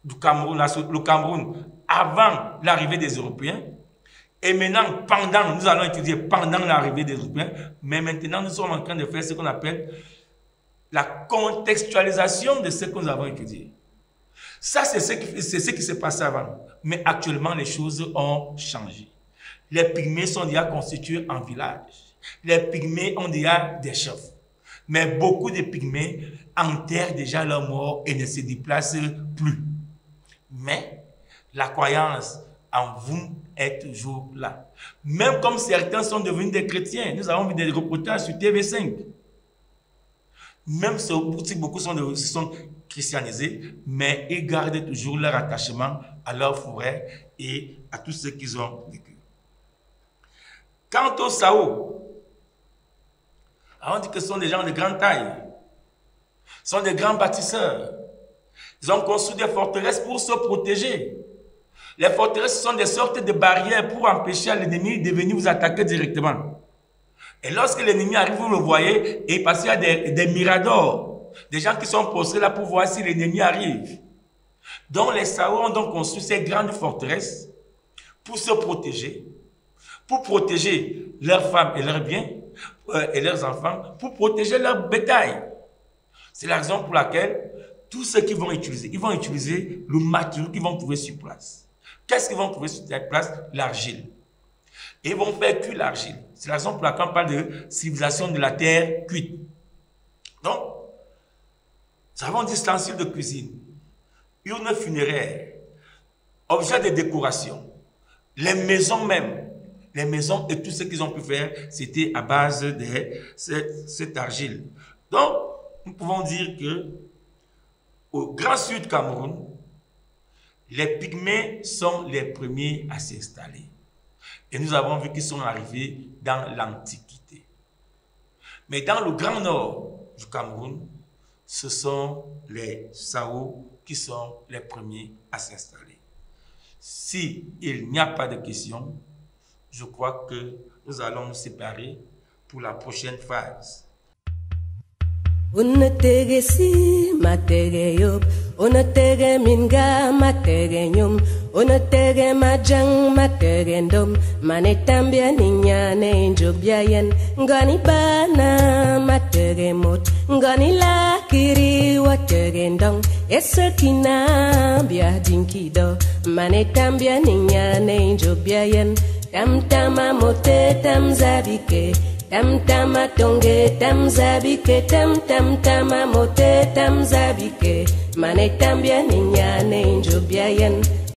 du Cameroun, le Cameroun, avant l'arrivée des Européens. Et maintenant, nous allons étudier pendant l'arrivée des Européens. Mais maintenant, nous sommes en train de faire ce qu'on appelle la contextualisation de ce que nous avons étudié. Ça, c'est ce qui s'est passé avant. Mais actuellement, les choses ont changé. Les Pygmées sont déjà constitués en village. Les Pygmées ont déjà des chefs. Mais beaucoup de Pygmées enterrent déjà leurs morts et ne se déplacent plus. Mais la croyance en vous est toujours là. Même comme certains sont devenus des chrétiens. Nous avons vu des reportages sur TV5. Même si beaucoup se sont christianisés, mais ils gardent toujours leur attachement à leur forêt et à tout ce qu'ils ont vécu. Quant aux Sao, on dit que ce sont des gens de grande taille. Ce sont des grands bâtisseurs. Ils ont construit des forteresses pour se protéger. Les forteresses sont des sortes de barrières pour empêcher l'ennemi de venir vous attaquer directement. Et lorsque l'ennemi arrive, vous le voyez, et parce qu'il y a des miradors, des gens qui sont postés là pour voir si l'ennemi arrive. Donc les Sao ont donc construit ces grandes forteresses pour se protéger, pour protéger leurs femmes et leurs biens, et leurs enfants, pour protéger leur bétail. C'est la raison pour laquelle tous ceux qui vont utiliser, ils vont utiliser le matériau qu'ils vont trouver sur place. Qu'est-ce qu'ils vont trouver sur place? L'argile. Et ils vont faire cuire l'argile. C'est la raison pour laquelle on parle de civilisation de la terre cuite. Donc, nous avons des ustensiles de cuisine, urnes funéraires, objets de décoration, les maisons même. Les maisons et tout ce qu'ils ont pu faire, c'était à base de cette argile. Donc, nous pouvons dire que au Grand Sud Cameroun, les Pygmées sont les premiers à s'installer. Et nous avons vu qu'ils sont arrivés dans l'Antiquité. Mais dans le Grand Nord du Cameroun, ce sont les Sao qui sont les premiers à s'installer. S'il n'y a pas de questions, je crois que nous allons nous séparer pour la prochaine phase. Unatege si matege yop, unatege minga matege nyum, unatege majang matege ndom, manetambia ninyane njobyayen, ngani bana matege mot, ngani lakiri watege ndong, esekina bia dinkido, manetambia ninyane njobyayen, tam tama mote tam zabike. Tam tama tonge tam zabike tam tam tama mote tam zabike mane tambia ninyane njobyayen